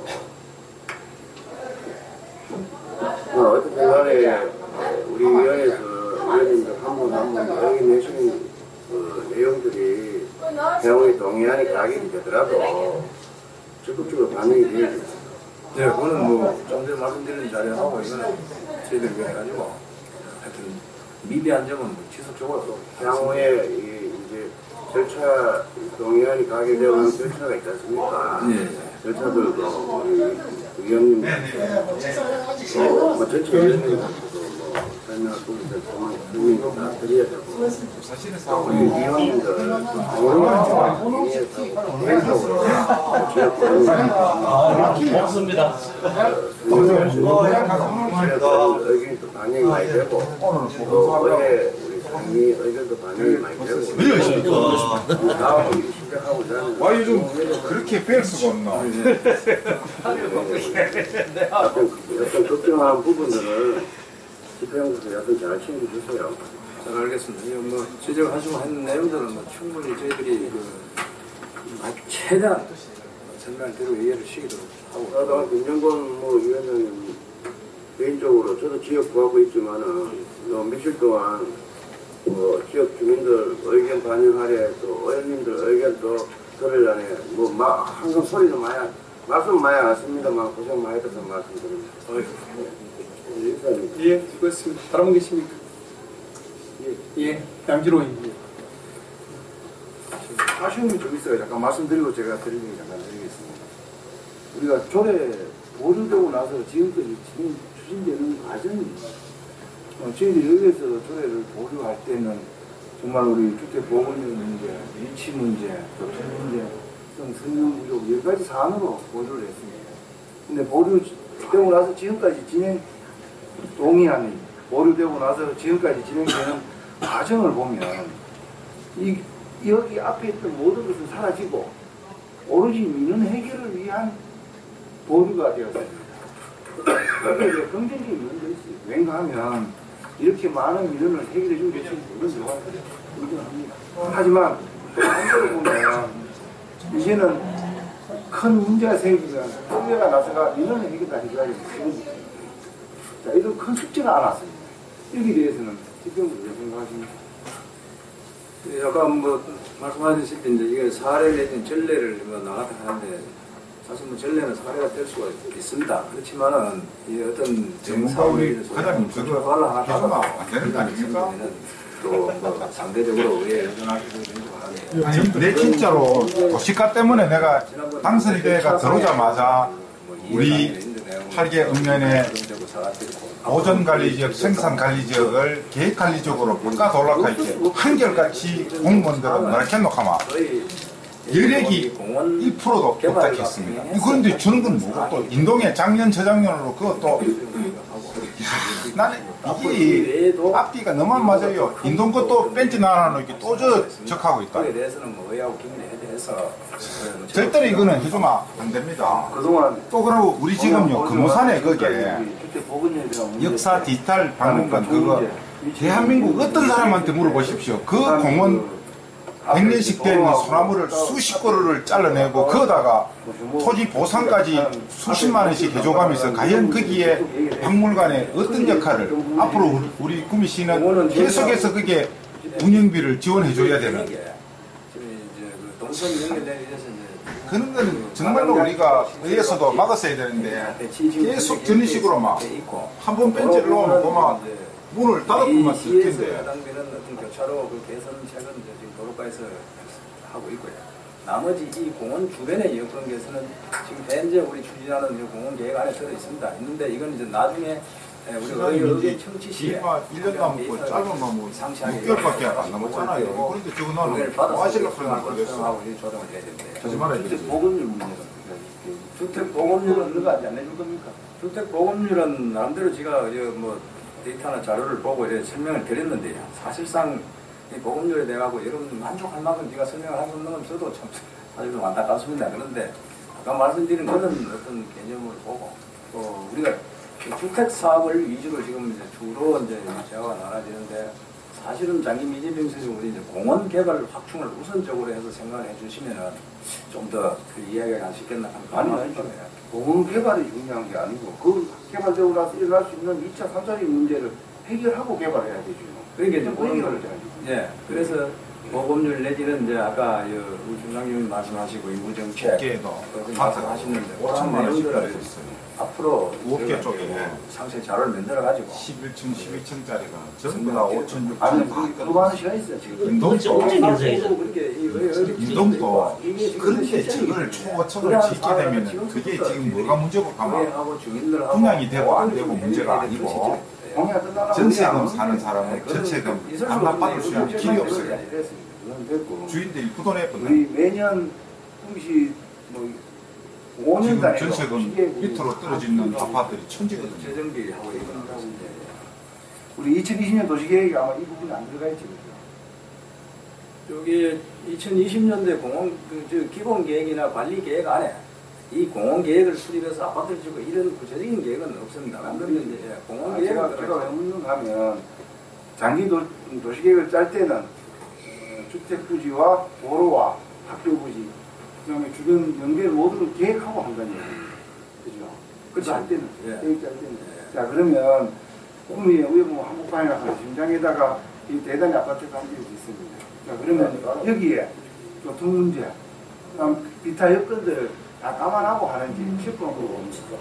어, 어떻게 간에 우리 위원회에서 위원님들 한 분 한 분 여기 내시는 그 내용들이 대응의 동의안이 가결이 되더라도 적극적으로 반영이 되어야죠. 네, 그거는 뭐 좀 전에 말씀드린 자료하고 이거는 저희들 해가지고 하여튼 미비한 점은 뭐 지속적으로 또 향후에 이, 이제 절차 동의안이 가결되는 절차가 있지 않습니까? 네. 절차들도 우리 위원님들 어, 뭐 절차 위원님들도 뭐 설명을 통해서 설명을 다 드려야 되고 또 우리 위원님들 동의안을 개인적으로 지역 없습니다. 의견도 반영이 많이 되고 또 어제 우리 상위 의견도 반영이 많이 되고 다음은 시작하고 있는 와 요즘 그렇게 뺄 수가 없나? 어떤, 어떤 걱정하는 부분들은 집행부에서 약간 잘 챙겨주세요. 잘 알겠습니다. 이거 뭐 지적하시고 하는 내용들은 뭐 충분히 저희들이 그 최대한 설명을 드리고 이해를 시키도록 하고 그러다가 김정권 뭐 위원장님 개인적으로 저도 지역 구하고 있지만은 어, 며칠 동안 뭐 지역 주민들 의견 반영하래 또 의원님들 의견도 들으려니 뭐 마, 항상 소리도 많이 말씀 많이 안 했습니다만 고생 많이 해서 말씀드립니다. 네, 인사입니다. 예, 수고했습니다. 다른 분 계십니까? 예, 예, 양지로입니다. 아쉬움이 좀 있어요. 잠깐 말씀드리고 제가 드리는 게 잠깐 드리겠습니다. 우리가 조례 보류되고 나서 지금까지 지금 추진되는 과정이 어, 저희들이 여기에서 조례를 보류할 때는 정말 우리 주택보건력 문제, 위치 문제, 교통 문제, 성능 부족 여러 가지 사안으로 보류를 했습니다. 근데 보류되고 나서 지금까지 진행 동의안이 보류되고 나서 지금까지 진행되는 과정을 보면 이 여기 앞에 있던 모든 것은 사라지고 오로지 민원 해결을 위한 보류가 되었습니다. 여기에 긍정적인 면도 있어요. 왠가 하면 이렇게 많은 민원을 해결해 준 것이 물론 인정합니다. 하지만 한쪽으로 보면 이제는 큰 문제가 생기면 통계가 나서가 민원을 해결다 해줘야 됩니다. 자, 이런 큰 숙제가 안 왔습니다. 여기에 대해서는 집행부를 왜 생각하십니까? 아까 뭐 말씀하셨을 때 이제 이게 사례 내지는 전례를 뭐 나갔다 하는데 사실 뭐 전례는 사례가 될 수가 있습니다. 그렇지만은 이 어떤 전문가의 과장님 그거 하나 해주면 안 되는 거 아닙니까? 또뭐 상대적으로 의회 의존하기도 하고 아니, 내 진짜로 도시가 때문에 내가 당선이 돼가 들어오자마자 우리 팔 개 읍면의 보존관리지역, 생산관리지역을 계획관리지역으로 바꿔달라고 할때 한결같이 공무원들은 뭐라 했노하면 여력이 일 퍼센트도 없다고 했습니다. 그런데 주는 건 뭐고 또 인동에 작년, 저작년으로 그것도 나는 이게 앞뒤가 너무 안 맞아요. 인동 것도 뺀지 나눠 이렇게 또 저 적하고 있다. 거기에 대해서는 뭐 의하고 기민에 해서 절대로 이거는 해주면 안 됩니다. 그동안 또 그러고 우리 지금요 금호산에 거기에 역사 디지털 박물관 그거 대한민국 어떤 사람한테 물어보십시오. 그 공원 백 년씩 된 소나무를 수십 그루를 잘라내고 거기다가 토지 보상까지 수십만 원씩 해줘가면서 과연 거기에 박물관에 어떤 역할을 앞으로 우리 구미시는 계속해서 그게 운영비를 지원해줘야 되는 동선 연결되는 이래서 이제 그런 거는 정말로 우리가 의회에서도 막았어야 되는데 계속 저런 식으로 막 한 번 벤치를 놓으면 보면 문을 닫아보면 쓸 텐데 해당되는 어떤 교차로 그 개선 책은 지금 도로가에서 하고 있고요. 나머지 이 공원 주변의 여건에서는 지금 현재 우리 추진하는 이 공원 계획 안에 들어 있습니다. 있는데 이건 이제 나중에 우리 의회 의견 청취 시에 일 년 남았고 짧으면 뭐 육 개월밖에 안 남았잖아요. 그런데 저거 나는 뭐 하시려고 그러는 거겠어. 하고 조정을 해야 됩니다. 하지 말아야 돼. 주택 보급률 문제가 주택 보급률은 누가 안 내줄 겁니까? 주택 보급률은 나름대로 제가 이제 뭐 데이터나 자료를 보고 이렇게 설명을 드렸는데요. 사실상 이 보급률에 대해 가고 여러분 만족할 만큼 제가 설명을 한 것은 저도 참 사실 좀 안타깝습니다. 그런데 아까 말씀드린 그런 어떤 개념을 보고 또 우리가 주택 사업을 위주로 지금 이제 주로 이제 제가 나눠지는데 사실은 장기 이재명 우리 이제 공원 개발 확충을 우선적으로 해서 생각을 해주시면은 좀 더 그 이야기가 쉽겠나 하는 아니, 아니, 공원 개발이 중요한 게 아니고 그 개발되고 나서 일어날 수 있는 이 차, 삼 차적인 문제를 해결하고 개발해야 되죠. 그러니까 이제 그런 그런 걸 예, 그래서 보급률 내지는 이제 아까 우리 중장님이 말씀하시고 인구 정책 개도 말씀하시는데 그런 오천만 원씩 내용들을 있어요. 앞으로 오개 쪽에 상세 자료를 만들어 가지고 십일 층, 십이 층짜리가 전부 다 오천, 아니, 육천. 그거 하는 시간이 있어요, 지금. 인동도 그렇게 인동도 그런데 저걸 초고층을 짓게 되면 그게 지금 뭐가 문제고 가면 분양이 되고 안 되고 문제가 아니고 공약 끝나고 전세금 사는 사람은 전세금 반납받을 수 있는 길이 없어요. 그건 됐고. 주인들이 부도내 버려. 우리 매년 혹시 뭐 오 년 지금 단위로 전세금 밑으로 떨어지는 아파트들이 천지거든요. 재정비하고 이런 우리 이천이십 년 도시계획에 아마 이 부분이 안 들어가 있죠. 여기 이천이십 년대 공원 그, 저 기본 계획이나 관리 계획 안에 이 공원 계획을 수립해서 아파트를 짓고 이런 구체적인 계획은 없습니다. 그런데 이제 공원 아, 계획은 제가 제가 왜 묻는가 하면 장기 도, 도시계획을 짤 때는 어, 주택 부지와 도로와 학교 부지 그다음에 주변 연계를 모두를 계획하고 한다는 얘기예요. 그죠? 그렇지 할 때는 예. 계획 짤 때는. 자 그러면 꿈이 우리 뭐 한국판이나 하는 심장에다가 이 대단히 아파트가 한 집이 있습니다. 자 그러면 여기에 교통 문제, 그다음 기타 여건들을 다 감안하고 하는지 싶은 거고.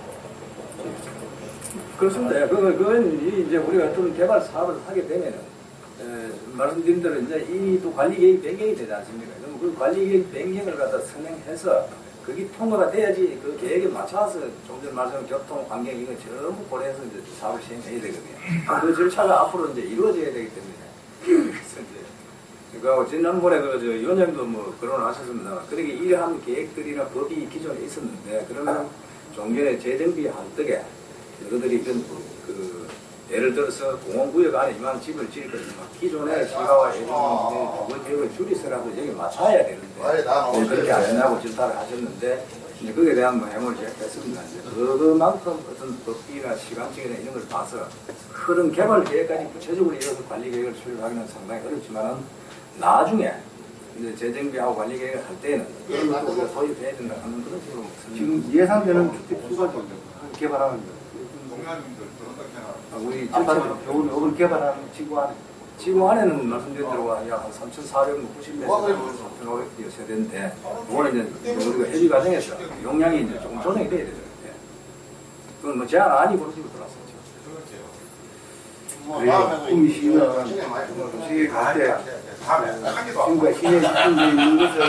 그렇습니다. 예, 그건, 그건 이제 우리가 어떤 개발 사업을 하게 되면은 에, 말씀드린 대로 이제 이 또 관리 계획 변경이 되지 않습니까? 그럼 그 관리 계획 변경을 갖다 선행해서 그게 통과가 돼야지 그 계획에 맞춰서 좀 전에 말씀한 교통, 환경 이거 전부 고려해서 이제 사업을 시행해야 되거든요. 그 절차가 앞으로 이제 이루어져야 되기 때문에 그래서 이제 그리고 지난번에 그 저 위원장도 뭐 거론하셨습니다. 그러게 이러한 계획들이나 법이 기존에 있었는데 그러면 종전에 재정비 한떡에 너희들이 그, 그 예를 들어서 공원구역 안에 이만 집을 지을 거지만 기존의 시가와 예정의 그 지역을 줄이서라도 여기 맞춰야 되는데 네, 그렇게 안 했냐고 질타를 하셨는데 이제 거기에 대한 뭐 해명을 제가 했습니다. 이제 그만큼 어떤 법이나 시간적이나 이런 걸 봐서 그런 개발 계획까지 구체적으로 이어서 관리 계획을 수립하기는 상당히 어렵지만은 나중에 이제 재정비하고 관리 계획을 할 때는 그런 것도 우리가 도입해야 된다 하는 그런 식으로 지금 예상되는 주택 수가 좀 개발하는 거. 동양인들 우리 아파트 전체 겨울 오늘 개발하는 지구 안에. 지금 안에는 말씀드린 대로 약 삼천사백구십 몇 세대인데 그거는 이제 우리가 해지 과정에서 용량이 이제 조금 조정이 돼야 되죠. 예. 그건 뭐 제한 아니 그렇습니다. 그리고 꿈이 시는 도시에 갈때 지금과 시내 집중되어 있는 것을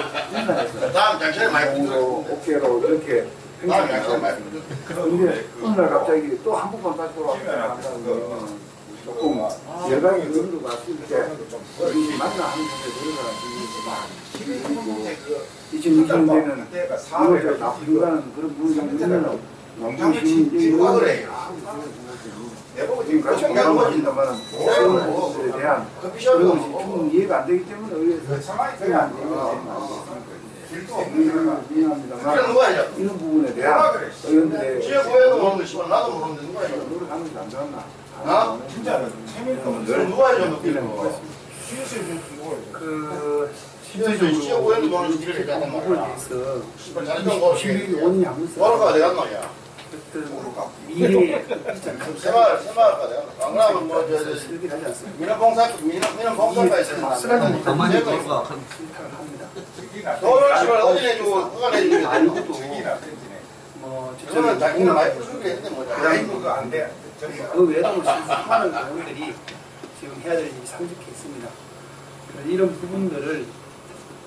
인산해서 어깨로 이렇게 행사했습니다. 그런데 어느 날 갑자기 또 한국만 다시 돌아왔다는 조금 여당의 의도가 있을 때 우리 만나 하는 곳에 들어가서 이천이십 년대는 이것을 다 불가는 그런 부분이 있는 농장시민들이 지금 같이 공감하신다면 그런 것들에 대한 그런 것이 충분히 이해가 안 되기 때문에 의회에서 생각 안 되고 미안합니다만 이런 부분에 대한 의원들의 노력하는 게 안 되었나. 아? 진짜 재밌는 누가 해줬노? 그 실질적으로 실력이 원인이 안 있어요. 뭐랄까 내가 말이야. 미래 세말 세말까 내가 안 그러면 뭐저 실력이 나지 않습니다. 민원 봉사 민원 민원 봉사가 있으면 쓰라지 가만히 못한 있어봐. 합니다. 돈을 씨발 어디 내주고 그거 내주고 아니고도 뭐 저는 자기는 많이 풀수게 했는데 뭐 그거 안 돼. 그 외에도 많은 경우들이 지금 해야 될 일이 상직해 있습니다. 이런 부분들을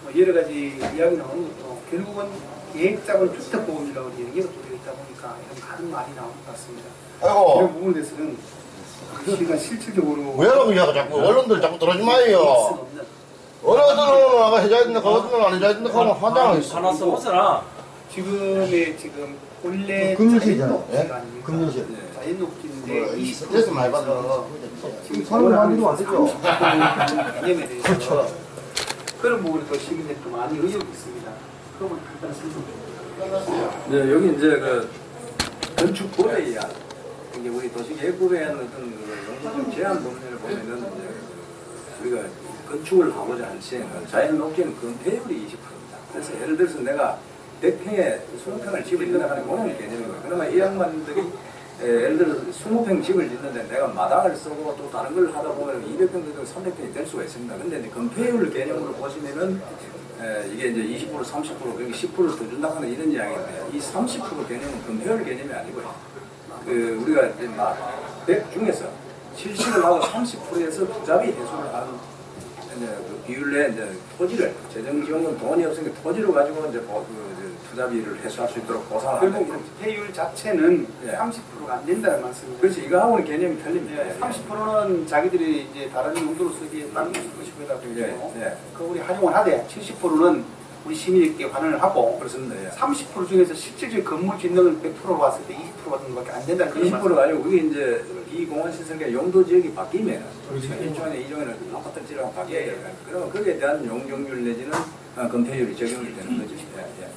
뭐 여러 가지 이야기 나오는 것도 결국은 계획자본 주택보험이라고 얘기가 또 되어 있다 보니까 이런 많은 말이 나오는 것 같습니다. 아이고. 이런 부분에 대해서는 시가 실질적으로 왜 그러고 이야기 자꾸 언론들 자꾸 들어오지 마요. 어느 어떤 언론은 아가 해줘야 된다, 그 어떤 언론은 안 해줘야 된다 하면 환장을 했어. 하나 써보세라. 지금의 지금 본래 금융실이잖아요. 자연녹지가 아닙니까? 금융실. 자연녹지인데 뭐, 이십 스트레스 많이 받아. 지금 사람을 만들면 안 되죠. 개념에 대해서 그렇죠. 그런 부분에서 시민들이 또 많이 의혹이 있습니다. 그런 걸 간단히 설명드립니다. 네, 여기 이제 그 건축법에 의한 이게 우리 도시계획법에 의한 어떤 그 영도적 제한 법률을 보면은 이제 그 우리가 건축을 하고자 할 시에는 자연 녹지는 건폐율이 이십 퍼센트입니다. 그래서 예를 들어서 내가 백 평에 이십 평을 집을 짓는다 하는 그런 개념이고요. 그러면 이 양반들이 에, 예를 들어서 이십 평 집을 짓는데 내가 마당을 쓰고 또 다른 걸 하다 보면 이백 평, 삼백 평이 될 수가 있습니다. 근데 이제 건폐율 개념으로 보시면은 에, 이게 이제 이십 퍼센트, 삼십 퍼센트, 그러니까 십 퍼센트를 더 준다 하는 이런 이야기인데 이 삼십 퍼센트 개념은 건폐율 개념이 아니고요. 그 우리가 이제 막 백 중에서 칠십을 하고 삼십 퍼센트에서 투자비 해소를 하는 이제 그 비율에 이제 토지를 재정지원금 돈이 없으니까 토지를 가지고 이제 뭐 그 투자비를 해소할 수 있도록 보상을 결국 하는 건폐율 자체는 예. 삼십 퍼센트가 안 된다는 말씀입니다. 그렇지 이거하고는 개념이 틀립니다. 예, 삼십 퍼센트는 자기들이 이제 다른 용도로 쓰기에 다른 것이고 해다 보고 예, 예. 그 우리 활용을 하되 칠십 퍼센트는 우리 시민에게 환원을 하고 그렇습니다. 예. 삼십 퍼센트 중에서 실질적인 건물 짓는 백 퍼센트 봤을 때 이십 퍼센트 받는 것밖에 안 된다는 그런 이십 퍼센트가 아니고 그게 이제 비공원 시설의 용도 지역이 바뀌면 일종의 이종에는 아파트 지역이 바뀌어야 돼요. 그러면 거기에 대한 용적률 내지는 건폐율이 적용이 되는 거죠. 예, 예.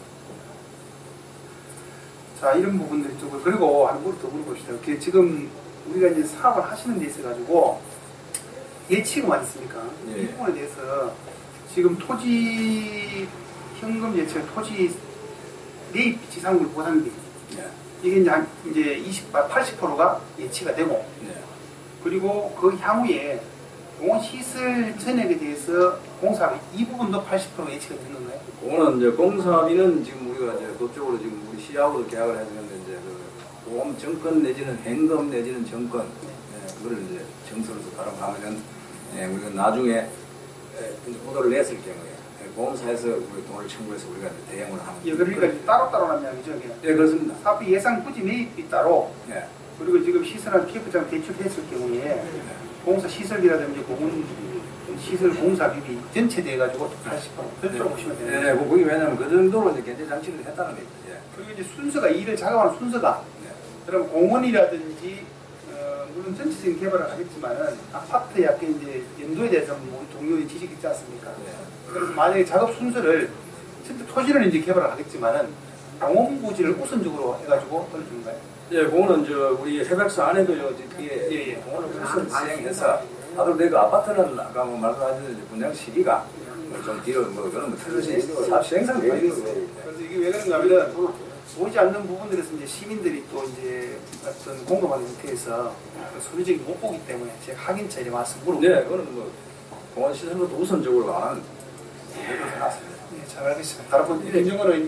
자 이런 부분들이 좀 그리고 한 번 더 물어봅시다. 그 지금 우리가 이제 사업을 하시는 데 있어 가지고 예치금 아니습니까? 예. 이 부분에 대해서 지금 토지 현금 예치금 토지 매입 지상물 보상비 예. 이게 이제 한 이제 이십, 팔십 퍼센트가 예치가 되고 예. 그리고 그 향후에 공원 시설 전액에 대해서 공사비 이 부분도 팔십 퍼센트 예치가 되는 건가요? 그거는 이제 공사비는 지금 우리가 이제 그쪽으로 지금 우리 시하고도 계약을 했는데 이제 그 보험 정권 내지는 현금 내지는 정권 예, 그거를 이제 정서로서 발행하면은 예, 우리가 나중에 예, 이제 보도를 냈을 경우에 예, 보험사에서 우리 돈을 청구해서 우리가 이제 대응을 하는 예, 그러니까 이제 따로따로 하는 이야기죠. 이게. 예, 그렇습니다. 사업비 예상 부지 매입비 따로 예. 그리고 지금 시설한 피에프장 대출했을 경우에 공사 시설비라든지 공원 시설 공사비비 전체 돼가지고 팔십 퍼센트 별도로 보시면 예, 돼요. 뭐 거기 왜냐면 그 정도로 이제 견제 장치를 했다는 거죠. 예. 그리고 이제 순서가 일을 작업하는 순서가 그럼 공원이라든지 어, 물론 전체적인 개발을 하겠지만은 아파트 약간 이제 연도에 대해서 뭐 우리 동료의 지식이 있지 않습니까? 예. 그래서 만약에 작업 순서를 전체 토지를 이제 개발을 하겠지만은 공원 부지를 우선적으로 해가지고 올려주는 거예요. 예, 그거는 저 우리 해백사 안에도요, 뒤에 예, 예. 공원을 우선 시행해서 하도 내가 아파트는 아까 뭐 말씀하셨듯이 분양 시기가 뭐좀 뒤로 뭐 그런 뭐 틀려지 사업 시행상 되어 있어요. 그래서 이게 왜 그런가 하면 보이지 않는 부분들에서 이제 시민들이 또 이제 어떤 공감하는 형태에서 소리적인 못 보기 때문에 제가 확인차 이제 와서 물어보고 네, 그거는 뭐 공원 시설부터 우선적으로 안 하는 그런 해놨습니다. 네, 잘 알겠습니다. 다른 분 임정원은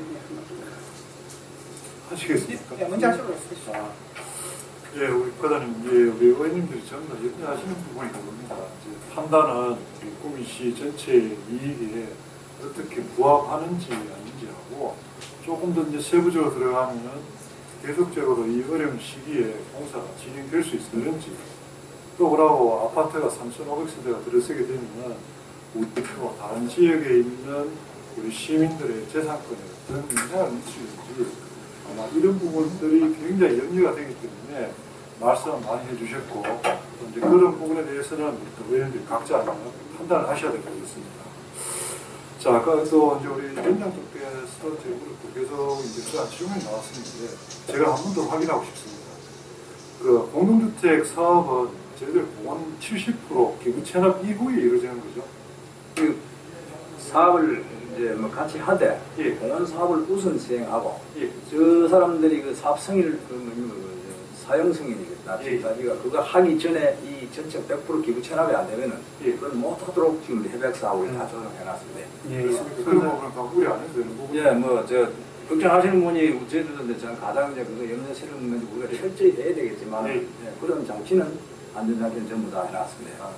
하시겠습니까? 예, 먼저 하시고 있습니다. 아, 예, 우리 과장님, 예, 우리 의원님들이 전부 다 염려하시는 부분이 그겁니다. 이제 판단은 우리 구미시 전체 이익에 어떻게 부합하는지 아닌지 하고 조금 더 이제 세부적으로 들어가면은 계속적으로 이 어려운 시기에 공사가 진행될 수 있을는지 또 그러고 아파트가 삼천오백 세대가 들어서게 되면은 우리 표 다른 지역에 있는 우리 시민들의 재산권에 어떤 영향을 미치는지 아마 이런 부분들이 굉장히 염려가 되기 때문에 말씀 많이 해주셨고 또 이제 그런 부분에 대해서는 또 의원들이 각자 판단을 하셔야 될 것 같습니다. 자, 아까 또 이제 우리 현장 쪽에서 제보를 계속 이제 그런 질문이 나왔었는데 제가 한 번 더 확인하고 싶습니다. 그 공동주택 사업은 저희들 공원 칠십 퍼센트 기부 체납 이후에 이루어지는 거죠. 그 사업을 이제 뭐 같이 하되 예. 공원 사업을 우선 시행하고 예. 저 사람들이 그 사업 승인을 그 뭐냐면 그 사용 승인이겠다. 예. 자기가 그거 하기 전에 이 전체 백 퍼센트 기부 체납이 안 되면은 예. 그건 못 하도록 지금 해백사하고 다 조정해놨습니다. 예, 그렇습니까? 그런 부분은 다 우리 안 해도 되는 부분. 예, 뭐 저 걱정하시는 분이 저희들도 저는 가장 이제 그거 염려 실은 건지 우리가 철저히 해야 되겠지만 예. 예, 그런 장치는 안전장치는 전부 다 해놨습니다.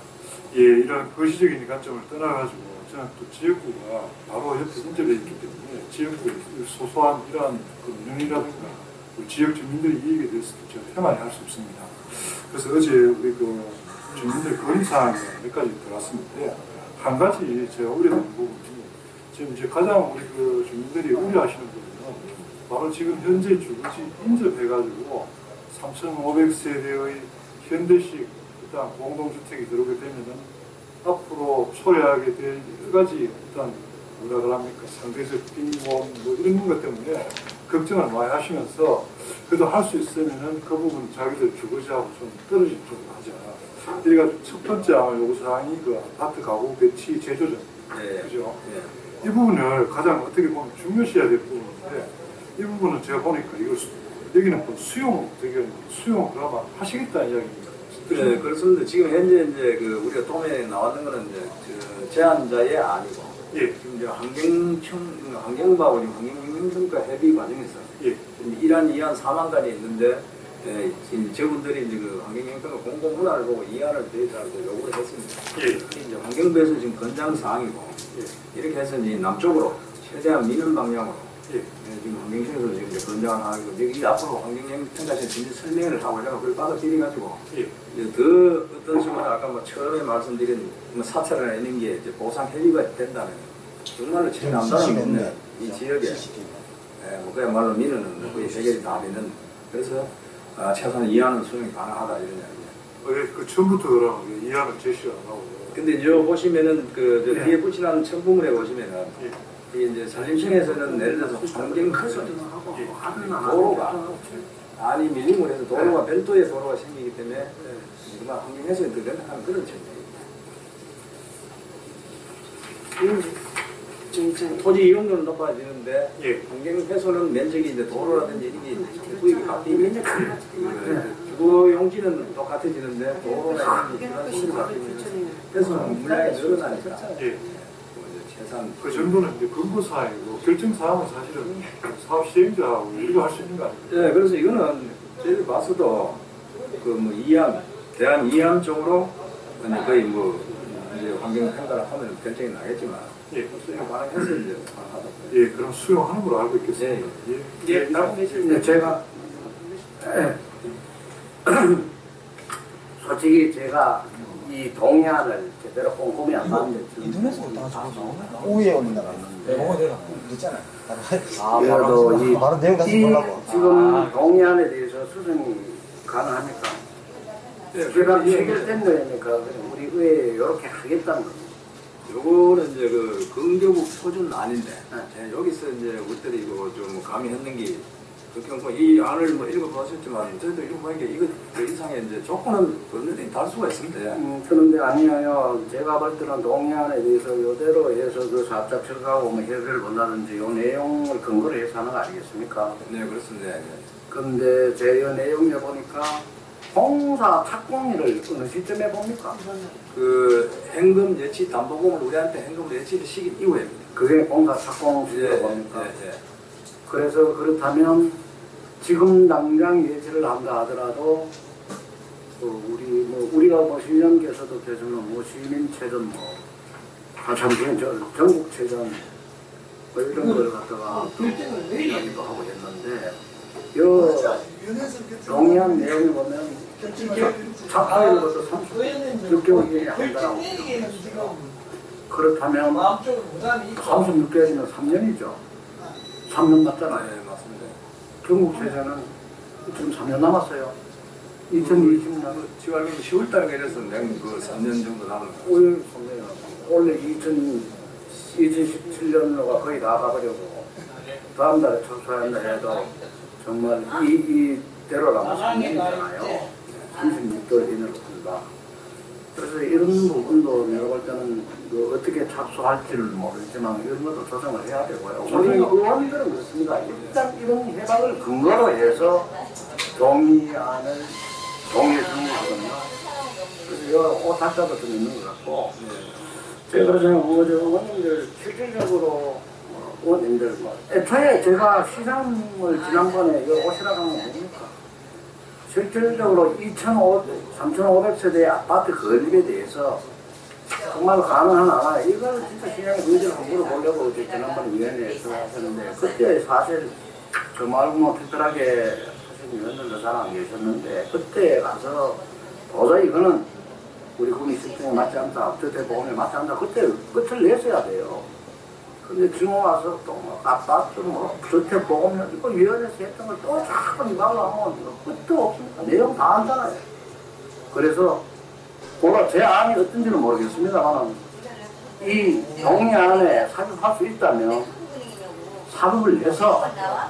예, 이런 거시적인 관점을 떠나가지고 저는 또 지역구가 바로 옆에 인접해 있기 때문에 지역구의 소소한 이러한 그 운영이라든가 지역 주민들의 이익에 대해서도 제가 해마리 할 수 없습니다. 그래서 어제 우리 그 주민들 건의사항이 몇 가지 들어왔었는데 한 가지 제가 우려되는 부분이 지금 이제 가장 우리 그 주민들이 우려하시는 부분은 바로 지금 현재 주거지 인접해가지고 삼천오백 세대의 현대식 일단 공동주택이 들어오게 되면은 앞으로 초래하게 될 여러 가지 일단 뭐라 그럽니까 상대적 빈곤 뭐 이런 것 때문에 걱정을 많이 하시면서 그래도 할 수 있으면은 그 부분 자기들 주거지하고 좀 떨어진 쪽으로 하자. 이래가지고 첫 번째 아마 요구사항이 그 아파트 가구 배치 재조정. 네. 그죠? 네. 이 부분을 가장 어떻게 보면 중요시해야 될 부분인데 이 부분은 제가 보니까 이거 수, 여기는 뭐 수용 되게 수용 그나마 하시겠다는 이야기입니다. 네, 그렇습니다. 지금 현재 이제 그 우리가 도면에 나왔는 거는 이제 그 제한자의 아니고 예. 지금 이제 환경청 환경부하고 지금 환경영향평가 협의 과정에서 예. 이란 이안 사만 단이 있는데 예, 지금 저분들이 이제 그 환경영향평가 공공 문화를 보고 이안을 대해서 요구를 했습니다. 예. 이제 환경부에서 지금 권장 사항이고 예. 이렇게 해서 이제 남쪽으로 최대한 미는 방향으로 예. 예, 지금 환경청에서 지금 이제 권장을 하고 여기 앞으로 환경영향평가에서 진짜 설명을 하고 제가 그걸 받아들여 가지고 예. 더 어떤 식으로 아까 뭐 처음에 말씀드린 뭐 사찰을 내는 게 이제 보상 해비가 된다면 정말로 최남단을 있는 이 지역에 예, 뭐 그야말로 민원은 뭐 거의 해결이 다 되는 그래서 아, 최소한 이하는 수용이 가능하다 이런 이야기예요. 어, 그 처음부터 그러면 이하는 제시가 안 나오고. 근데 이제 보시면은 그 저 예. 뒤에 붙이는 첨부물에 보시면은 예. 이게 이제 산림청에서는 예를 들어서 환경 훼손 도로가 아니 밀림을 해서 도로가 별도의 도로가 생기기 때문에 정말 환경 훼손이 더 된다는 그런 측면입니다. 토지 이용료는 높아지는데 예. 환경 훼손은 면적이 이제 도로라든지 이런 게 구역이 바뀌면 주거 용지는 똑같아지는데 도로나 이런 게 기반시설이 바뀌면 훼손은 물량이 늘어나니까 예. 최소한 그 정도는 이제 근거사항이고 결정사항은 사실은 사업 시행자하고 우리가 할 수 있는 거 아닙니까? 네, 그래서 이거는 저희들 봤어도 그 뭐 이안 대한 이안 쪽으로 거의 뭐 이제 환경 평가를 하면 결정이 나겠지만 예. 수용 가능해서 이제 가능하다. 예, 그럼 수용하는 걸로 알고 있겠습니다. 예. 예, 다음 네, 제가 솔직히 제가 이 동의안을 제대로 꼼꼼히 안 봤는데 인터넷으로 다 저거 나오나? 오후에 올린다가 뭐가 되나? 있잖아. 아, 그래도 이, 바로 내용 다시 이 보려고. 지금 동의안에 대해서 수정이 가능합니까? 네, 제가 그래서 체결된 거니까 그냥 우리 의회에 이렇게 하겠다는 겁니다. 요거는 이제 그 긍교국 표준 아닌데 네. 여기서 이제 우리들이 이거 좀 감히 했는 게 그 이 안을 뭐 읽어보셨지만 저희도 이거 보니까 이거 그 이상의 이제 조건은 얼마든지 달 수가 있습니다. 음, 그런데 아니에요. 제가 볼 때는 동의안에 대해서 이대로 해서 그 사업자 측하고 뭐 협의를 본다든지 이 내용을 근거로 해서 하는 거 아니겠습니까? 네, 그렇습니다. 네. 그런데 제 이 내용을 보니까 공사 착공일을 어느 시점에 봅니까? 그 현금 예치 담보금을 우리한테 현금 예치를 시킨 이후에입니다. 그게 공사 착공 시기로 예, 봅니까? 예, 예. 그래서 그렇다면 지금 당장 예치를 한다 하더라도 어, 우리 뭐 우리가 뭐 신령께서도 계시는 뭐 시민체전 뭐 아, 잠시만 저 전국체전 뭐 이런 걸 갖다가 이야기도 하고 했는데 요 동의한 내용을 보면 착하일로부터 삼십육 개월이 한다고 그렇다면 삼십육 개월이면 삼 년이죠. 삼 년 맞잖아요. 네, 맞습니다. 전국체전은 지금 삼 년 남았어요. 이천이십 년. 지금 알기로 시월 달에 이래서 그 삼 년 정도 남은 거예요. 올, 원래 이천십칠 년도가 거의 다 가버리고 다음 달에 철수한다 해도 정말 이, 이대로라면 삼 년이잖아요. 삼십육 개월 이내로 한다. 그래서 이런 부분도 내가 볼 때는 그 어떻게 착수할지를 모르지만 이런 것도 조정을 해야 되고요. 우리 의원들은 그렇습니다. 일단 이런 해방을 근거로 해서 동의안을 동의해주거든요. 그래서 이 오타자도 좀 있는 것 같고 제가 그러잖아요. 의원님들 실질적으로 의원님들 뭐 애초에 제가 시장을 지난번에 여기 오시라고 하면 뭡니까? 실질적으로 삼천오백 세대의 아파트 건립에 대해서 정말 가능하나 이걸 진짜 시장의 의지를 한번 물어보려고 이제 지난번에 위원회에서 하셨는데 그때 사실 저 말고 뭐 특별하게 하신 위원들도 잘 안 계셨는데 그때 가서 도저히 이거는 우리 국민 실정에 맞지 않다, 주택보험에 맞지 않다 그때 끝을 냈어야 돼요. 근데 지금 와서 또뭐 아파트 뭐 주택보험 이거 위원회에서 했던 걸 또 자꾸 이발로 하면 끝도 없습니다. 내용 다 안잖아요. 그래서 뭐가 제 안이 어떤지는 모르겠습니다만 이 동의 안에 삽입할 수 있다면 삽입을 해서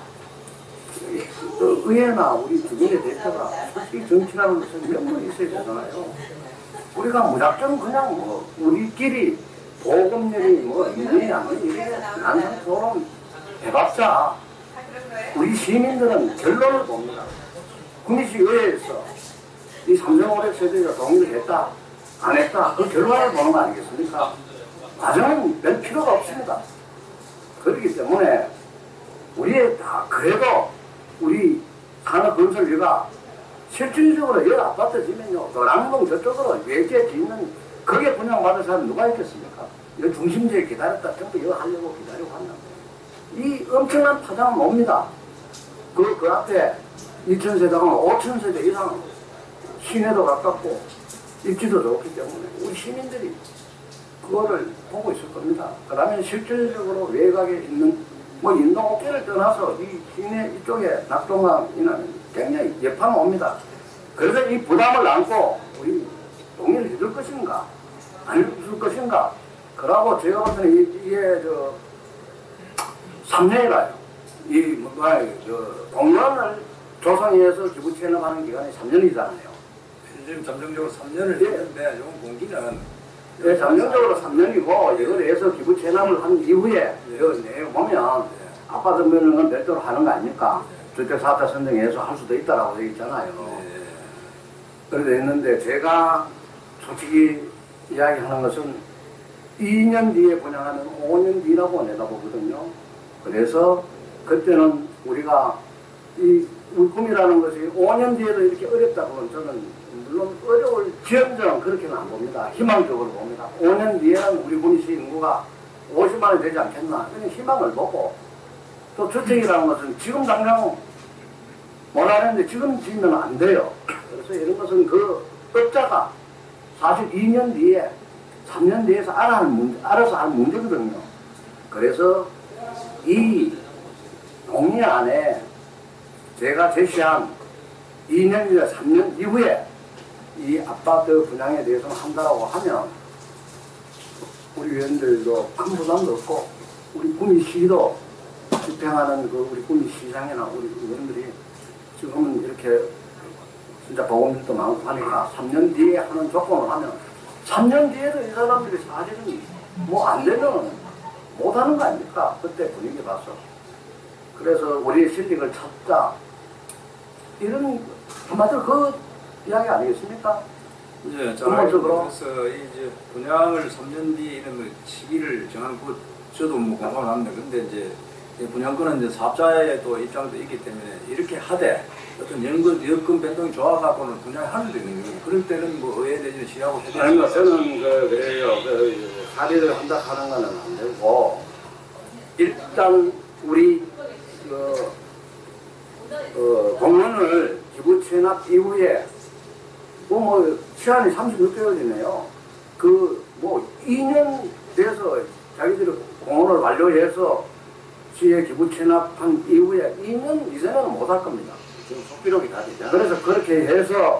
의회나 우리 주민의 대표가 솔직히 정치라는 것은 명분이 있어야 되잖아요. 우리가 무작정 그냥 뭐 우리끼리 보급률이 뭐 이게 아니지 난상 토론 해봤자 우리 시민들은 결론을 봅니다. 국민시의회에서 이 삼천오백 세대가 동의를 했다 안 했다 그 결과를 보는 거 아니겠습니까? 과정은 별 필요가 없습니다. 그렇기 때문에 우리 다 그래도 우리 산업건설위가 실질적으로 이 아파트 지면요 도랑동 저쪽으로 외지에 짓는 그게 분양받을 사람 누가 있겠습니까? 이 중심지에 기다렸다 전부 이거 하려고 기다리고 한다고 이 엄청난 파장은 옵니다. 그, 그 앞에 이천 세대가 오천 세대 이상 시내도 가깝고 입지도 좋기 때문에 우리 시민들이 그거를 보고 있을 겁니다. 그러면 실질적으로 외곽에 있는 뭐 인동업계를 떠나서 이 시내 이쪽에 낙동강이나 굉장히 여파가 옵니다. 그래서 이 부담을 안고 우리 동의를 해줄 것인가 안 해줄 것인가 그러고 제가 볼 때는 이게 저 삼 년이라요. 이 뭐야 저 공무원을 조성해서 기부 체납하는 기간이 삼 년이잖아요. 지금 잠정적으로 삼 년을 예. 했는데 요 공기는 네, 잠정적으로 삼 년이고 이걸 해서 기부 체납을 한 이후에 그 내용 보면 아파트 면은 별도로 하는 거 아닙니까? 주택 사업자 선정해서 할 수도 있다라고 되어 있잖아요. 그래도 했는데 제가 솔직히 이야기하는 것은 이 년 뒤에 분양하면 오 년 뒤라고 내다보거든요. 그래서 그때는 우리가 이 물품이라는 것이 오 년 뒤에도 이렇게 어렵다고 하면 저는 물론 어려울 지연정 그렇게는 안 봅니다. 희망적으로 봅니다. 오 년 뒤에는 우리 군시 인구가 오십만이 되지 않겠나 이런 희망을 보고 또 주택이라는 것은 지금 당장 못하는데 지금 지으면 안 돼요. 그래서 이런 것은 그 업자가 사실 이 년 뒤에 삼 년 뒤에서 알아 하는 문제, 알아서 하는 문제거든요. 그래서 이 동의 안에 제가 제시한 이 년이나 삼 년 이후에 이 아파트 분양에 대해서는 한다고 하면 우리 위원들도 큰 부담도 없고 우리 구미시도 집행하는 그 우리 구미시장이나 우리 의원들이 지금은 이렇게 진짜 보건들도 많고 하니까 삼 년 뒤에 하는 조건을 하면 삼 년 뒤에도 이 사람들이 사실은 뭐 안 되면 못 하는 거 아닙니까? 그때 분위기 봐서. 그래서 우리의 실력을 찾자. 이런 한마디로 그 이야기 아니겠습니까? 이제 근본적으로 그래서 이제 분양을 삼 년 뒤에 이런 뭐 시기를 정하는 그 저도 뭐 공감을 합니다. 근데 이제 분양권은 이제 사업자의 또 입장도 있기 때문에 이렇게 하되 어떤 연금, 여건 변동이 좋아갖고는 분양하는 데 있는 거예요. 그럴 때는 뭐 의회 대신에 시하고 해야 아니, 뭐, 저는 그, 그래요. 그, 합의를 한다 하는 거는 안 되고, 일단, 우리, 그, 어, 공원을 기부 체납 이후에, 뭐, 뭐, 시한이 삼십육 개월이네요. 그, 뭐, 이 년 돼서 자기들이 공원을 완료해서 시에 기부 체납한 이후에 이 년 이전에는 못 할 겁니다. 지금 속기록이 다 되잖아요. 그래서 그렇게 해서,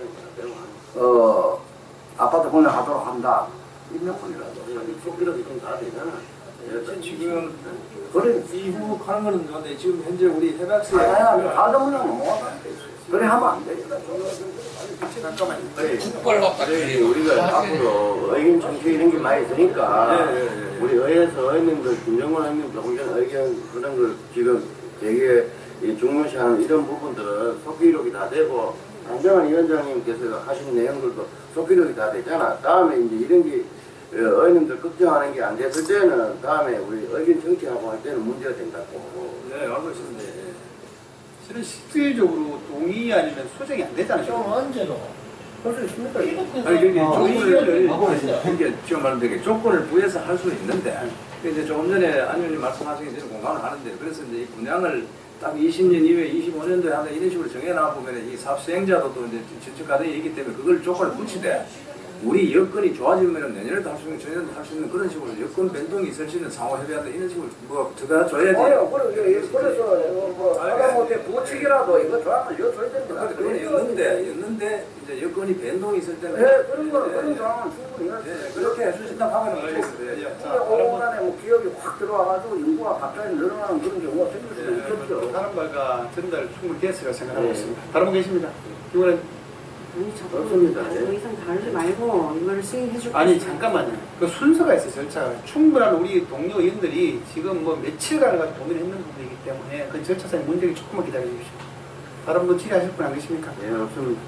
어, 아파트 분양하도록 한다. 임명권이라도. 속기록이 좀 다 되잖아. 지금 그래. 이후 하는 거는 좋은데 지금 현재 우리 해박스에 아야, 가정문양은 뭐 그래 하면 안 돼. 잠깐만요. 저희 우리가 앞으로 의견 정치 이런 게 많이 있으니까 예, 예, 예. 우리 의회에서 의원님들 김정은 의원님 조금 전에 의견 그런 걸 지금 되게 중요시하는 이런 부분들은 속기록이 다 되고 안정환 위원장님께서 하신 내용들도 속기록이 다 되잖아. 다음에 이제 이런 게 의원님들 걱정하는 게 안 됐을 때는 다음에 우리 의견 정치하고 할 때는 문제가 된다고. 네, 알고 있습니다. 실은 실질적으로 동의 아니면 소정이 안 되잖아요. 좀 언제로 할 수 있습니다. 아니 그게 조건을 이게 지금 말하는 조건을 부여해서 할 수 있는데 이제 조금 전에 안 의원님 말씀하신 게 저는 공감을 하는데 그래서 이제 이 분양을 딱 이십 년 이후에 이십오 년도에 하는 이런 식으로 정해놔 보면 이 사업 수행자도 또 이제 전체 과정이 있기 때문에 그걸 조건을 붙이되 우리 여건이 좋아지면 내년에도 할 수 있는 전년도 할 수 있는 그런 식으로 여건 변동이 있을 수 있는 상호 협의한다 이런 식으로 뭐 들어가 줘야 돼요. 아니요, 그래, 그래서 뭐 하다못해 부치기라도 이거 조항을 넣어줘야 됩니다. 그건 였는데 였는데 이제 여건이 변동이 있을 때는 네, 그런 거는 그런 조항은 충분히 해요. 네, 그렇게 해주신다고 하면 알겠어요. 오 년에 뭐 기업이 확 들어와가지고 인구가 갑자기 늘어나는 그런 경우가 생길 수도 있겠죠. 다른 바가 전달 충분히 됐으리라 생각하고 있습니다. 다른 분 계십니다. 이번엔 아니 자꾸 그렇습니다. 더 이상 다르지 말고 이거를 승인해줄 아니 것이다. 잠깐만요. 그 순서가 있어요. 절차가. 충분한 우리 동료 의원들이 지금 뭐 며칠간을 가지고 고민을 했는 부분이기 때문에 그 절차상의 문제를 조금만 기다려 주십시오. 다른 분 질의하실 분 안 계십니까? 예, 없습니다.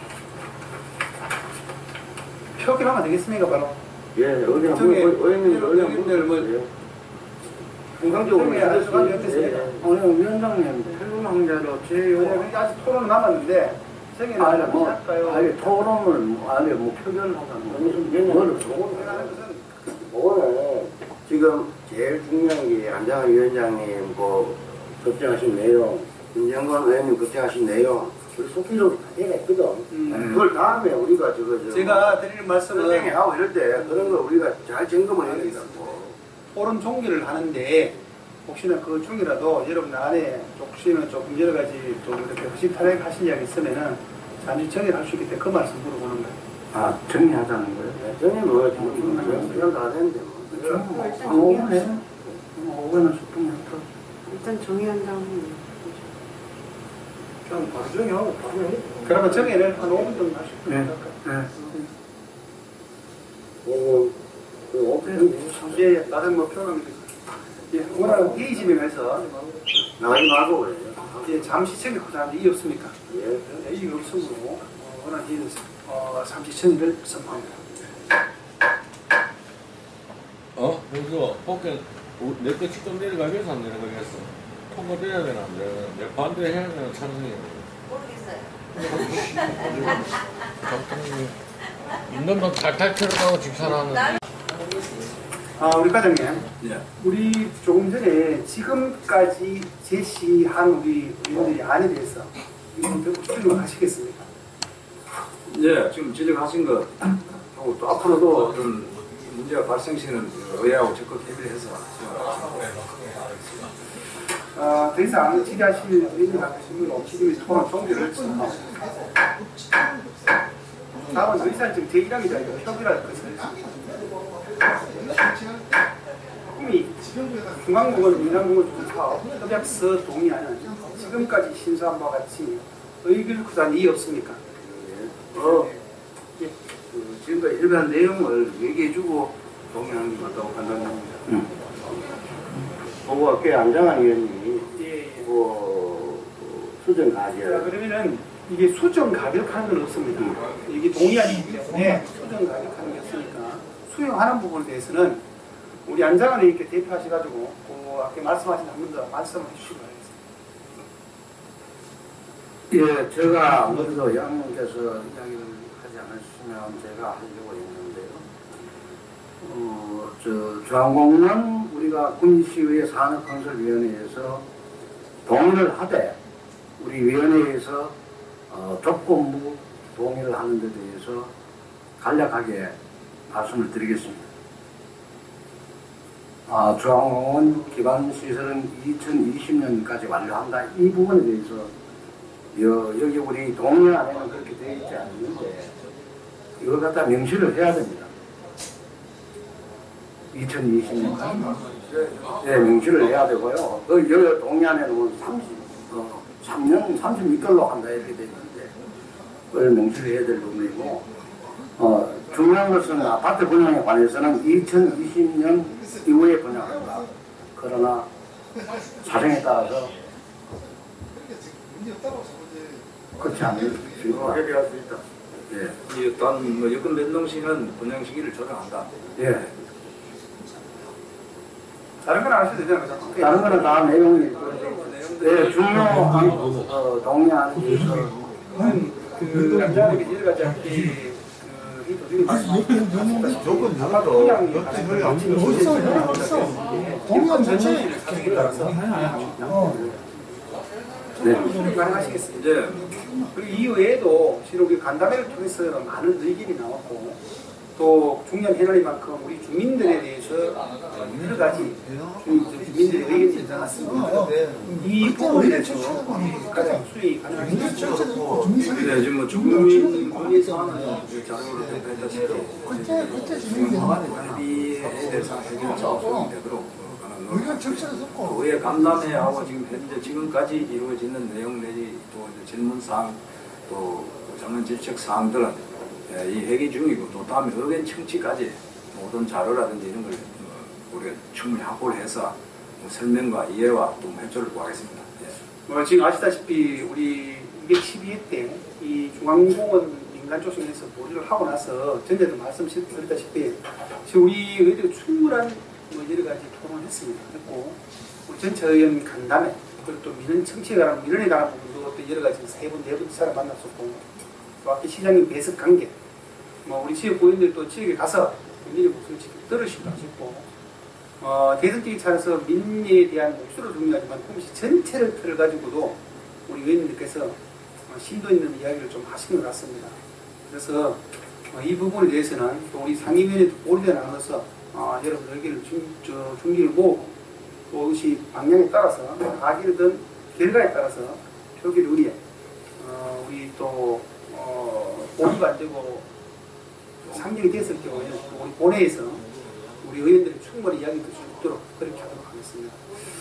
표기를 하면 되겠습니까 바로? 예, 의견, 저기, 의원님, 의원님들 뭐 의원, 공상적으로 예, 아주 많이 어땠습니까? 오늘 위원장님, 탈문항대로 제 네, 요 그러니까 아직 토론은 남았는데 정의는 아니 한번 뭐 할까요? 아니 토론을 아니 뭐 표결을 하자는 무슨 그거를 생각하는 것은 오늘 지금 제일 중요한 게 안장한 위원장님 뭐 걱정하신 내용, 김정건 의원님 걱정하신 내용, 우리 속기록이 다 되어 있거든. 음. 그걸 다음에 우리가 저거 저 제가 드리는 말씀은 하고 이럴 때 그런 거 우리가 잘 점검을 해야 된다고. 토론 종기를 하는데 혹시나 그 중이라도 여러분 안에 혹시나 조금 여러 가지 좀 이렇게 허심탄회하게 하신 이야기 있으면은 잠시 정리를 할 수 있기 때문에 그 말씀 물어보는 거예요. 아 정리하자는 거예요. 네, 저는 뭐 지금 시간 다 됐는데 뭐. 일단 오분에 정리하시죠. 오분은 소통부터 일단 정의한 다음에 그냥 바로 정리하고 바로 해. 그러면 정리를 한 오 분 정도 하실 네. 거예요. 네. 그, 그 오픈 예, 예, 다른 뭐 표현하면 되죠. 예, 오늘 회의 진행해서 나가지 말고 그래요. 예, 잠시 정리 고사하는데 이의 없습니까? 예. 네, 이의 없으므로 어, 오늘 회의는 어, 잠시 정리를 선포합니다. 어? 그래서 복귀 내거 직접 내려가겠어 안 내려가겠어? 통과돼야 되나 안 되나? 내 반대해야 되나 찬성해야 되나? 있는 돈 탈탈 털어가고 직산하는. 아, 우리 과장님. 예. 우리 조금 전에 지금까지 제시한 우리 의원들의 안에 대해서 수용을 하시겠습니까? 예, 지금 지적하신 것 하고 또 앞으로도 어떤 문제가 발생시는 의회하고 적극 협의를 해서 어, 더 이상 질의하실 의원님 같으시면 지금 토론 종료를 선포합니다. 다음은 의사일정 제일 항이다. 협의할 것을. 이미 중앙공원, 민항공원 사업 협약서 동의하는 지금까지 신수한 바와 같이 의결구단 이의 없습니까? 어, 그 지금까지 일반 내용을 얘기해주고 동의하는 게 맞다고 판단합니다. 음. 그거 꽤 안장한 의원님이 예, 예. 그 수정 자, 가지야. 그러면은 이게 수정 가격하는 건 없습니다. 이게 동의하기 때문에 수정 가격하는 게 없으니까 수용하는 부분에 대해서는 우리 안장한 의원께 대표하셔가지고 그 아까 말씀하신 한 번 더 말씀을 해주시기 바라겠습니다. 예, 제가 아무래도 양님께서 이야기를 하지 않으시면 제가 하려고 했는데요. 어, 저, 중앙공원 우리가 군시의회 산업건설위원회에서 동의를 하되 우리 위원회에서 어, 조건부 동의를 하는 데 대해서 간략하게 말씀을 드리겠습니다. 아, 중앙공원 기반시설은 이천이십 년까지 완료한다. 이 부분에 대해서 여, 여기 우리 동의 안에는 그렇게 되어 있지 않는데 이걸 갖다 명시를 해야 됩니다. 이천이십 년까지. 네, 명시를 해야 되고요. 그 여, 동의 안에는 삼십, 어, 삼 년, 삼십육 개월로 한다 이렇게 되어 있는데 그걸 명시를 해야 될 부분이고 어, 중요한 것은 아파트 분양에 관해서는 이천이십 년 이후에 분양한다. 그러나 사정에 따라서 그렇지 않을 수 있다. 협의할 수 있다. 예. 이 어떤 뭐 여건 변동 시는 분양 시기를 조정한다. 예. 다른 건 안 하셔도 되잖아요. 다른 거는 다 내용이 예, 중요한 어, 동의하는 게 있어. 그 남자들이 여러 가지 앞에 그 도중에 말씀하셨다시피 조건 아마 누가도 통양이 옆에 가장 소리 안 거친 들려. 곳에서 없어. 동양 전체를 사정에 따라서 네, 가능하시겠습니다. 이제 그리고 이 외에도 실은 우리 간담회를 통해서 많은 의견이 나왔고 또 중요한 해널이만큼 우리 주민들에 대해서 여러 가지 주민들의 의견이 나왔습니다. 이 부분에 대해서 가장 수익이 가능하시겠죠. 네, 지금 뭐 주민 권리 사안은 자료로 대표했다시피 합의에 대해서 해결 작업이 되도록 의회 간담회하고 지금 현재 지금까지 이루어지는 내용 내지 또 질문 사항 또 정한 질책 사항들은 이 회기 중이고 또 다음에 의견 청취까지 모든 자료라든지 이런 걸 우리가 충분히 확보를 해서 설명과 이해와 또 협조를 구하겠습니다. 예. 뭐 지금 아시다시피 우리 이백십이 회 때 이 중앙공원 민간 조성에서 보류를 하고 나서 전에도 말씀드렸다시피 지금 우리 의회가 충분한 뭐 여러 가지 토론을 했습니다. 했고 우리 전체 의원 간담회 그리고 또 민원 청취에 관한 민원에 관한 부분도 또 여러 가지 세 분, 네 분 사람 만났었고 또 아까 시장님 배석 관계 뭐 우리 지역 고인들 또 지역에 가서 민의 목소리를 직접 들으시기도 하셨고 어, 대선적인 차원에서 민의에 대한 목소리를 중요하지만 혹시 전체를 틀어가지고도 우리 의원님께서 어, 심도 있는 이야기를 좀 하신 것 같습니다. 그래서 어, 이 부분에 대해서는 또 우리 상임위원회 보류에 나눠서 어, 여러분 의견을 중, 저, 중기를 보고 또 그것이 방향에 따라서 가결된 결과에 따라서 표결 우리에 어, 우리 또 어, 보류가 안 되고 상정이 됐을 경우에 우리 본회에서 우리 의원들이 충분히 이야기 들을 수 있도록 그렇게 하도록 하겠습니다.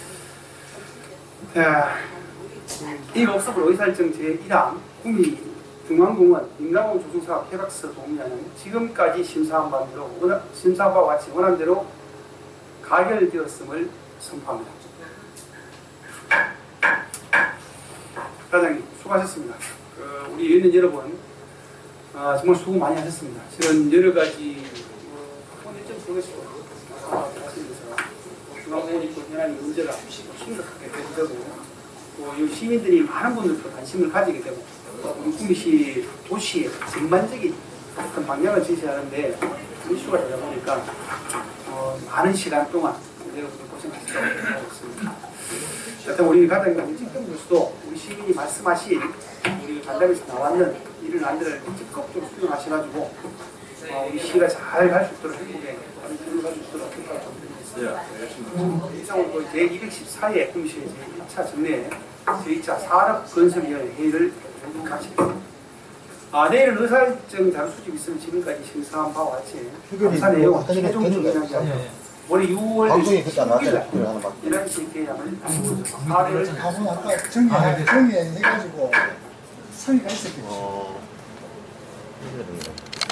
자, 이 법사부 의사일정 제일 항 구미 중앙공원 민간공원 조성사업 협약서 동의안은 지금까지 심사한 바대로 심사한 바와 같이 원한 대로 가결되었음을 선포합니다. 과장님 수고하셨습니다. 어, 우리 의원님 여러분 아, 정말 수고 많이 하셨습니다. 실은 여러 가지 어, 일정 속에서 하시면서 중앙공원이 또 현안이 문제가 심각하게 되고 또 시민들이 많은 분들도 관심을 가지게 되고 우리 구미시 도시의 전반적인 어떤 방향을 제시하는데 이슈가 되다 보니까 어, 많은 시간 동안 여러분들 고생하셨다고 생각하겠습니다. 하여튼 우리 과장님 직접으로서도 우리 시민이 말씀하신 우리 간담회에서 나왔는 이런 안들을 적극적으로 수용하셔가지고 어, 우리 시가 잘 갈 수 있도록 행복에 많은 기회를 가질 수 있도록 부탁을 좀 드리겠습니다. 네, 이상으로 제이백십사 회 구미시의 제일 차 정례 제이 차 산업건설위원회 회의를 마치겠습니다. 아, 내일은 의사일정 자료 수집이 있으면 지금까지 심사한 바와 같이 감사 내용 최종 정리하기 위해 올해 유월 십육 일 열한 시 개량을 사례를 다분 아까 정리해, 정리해가지고 성의가 있었겠지. 어.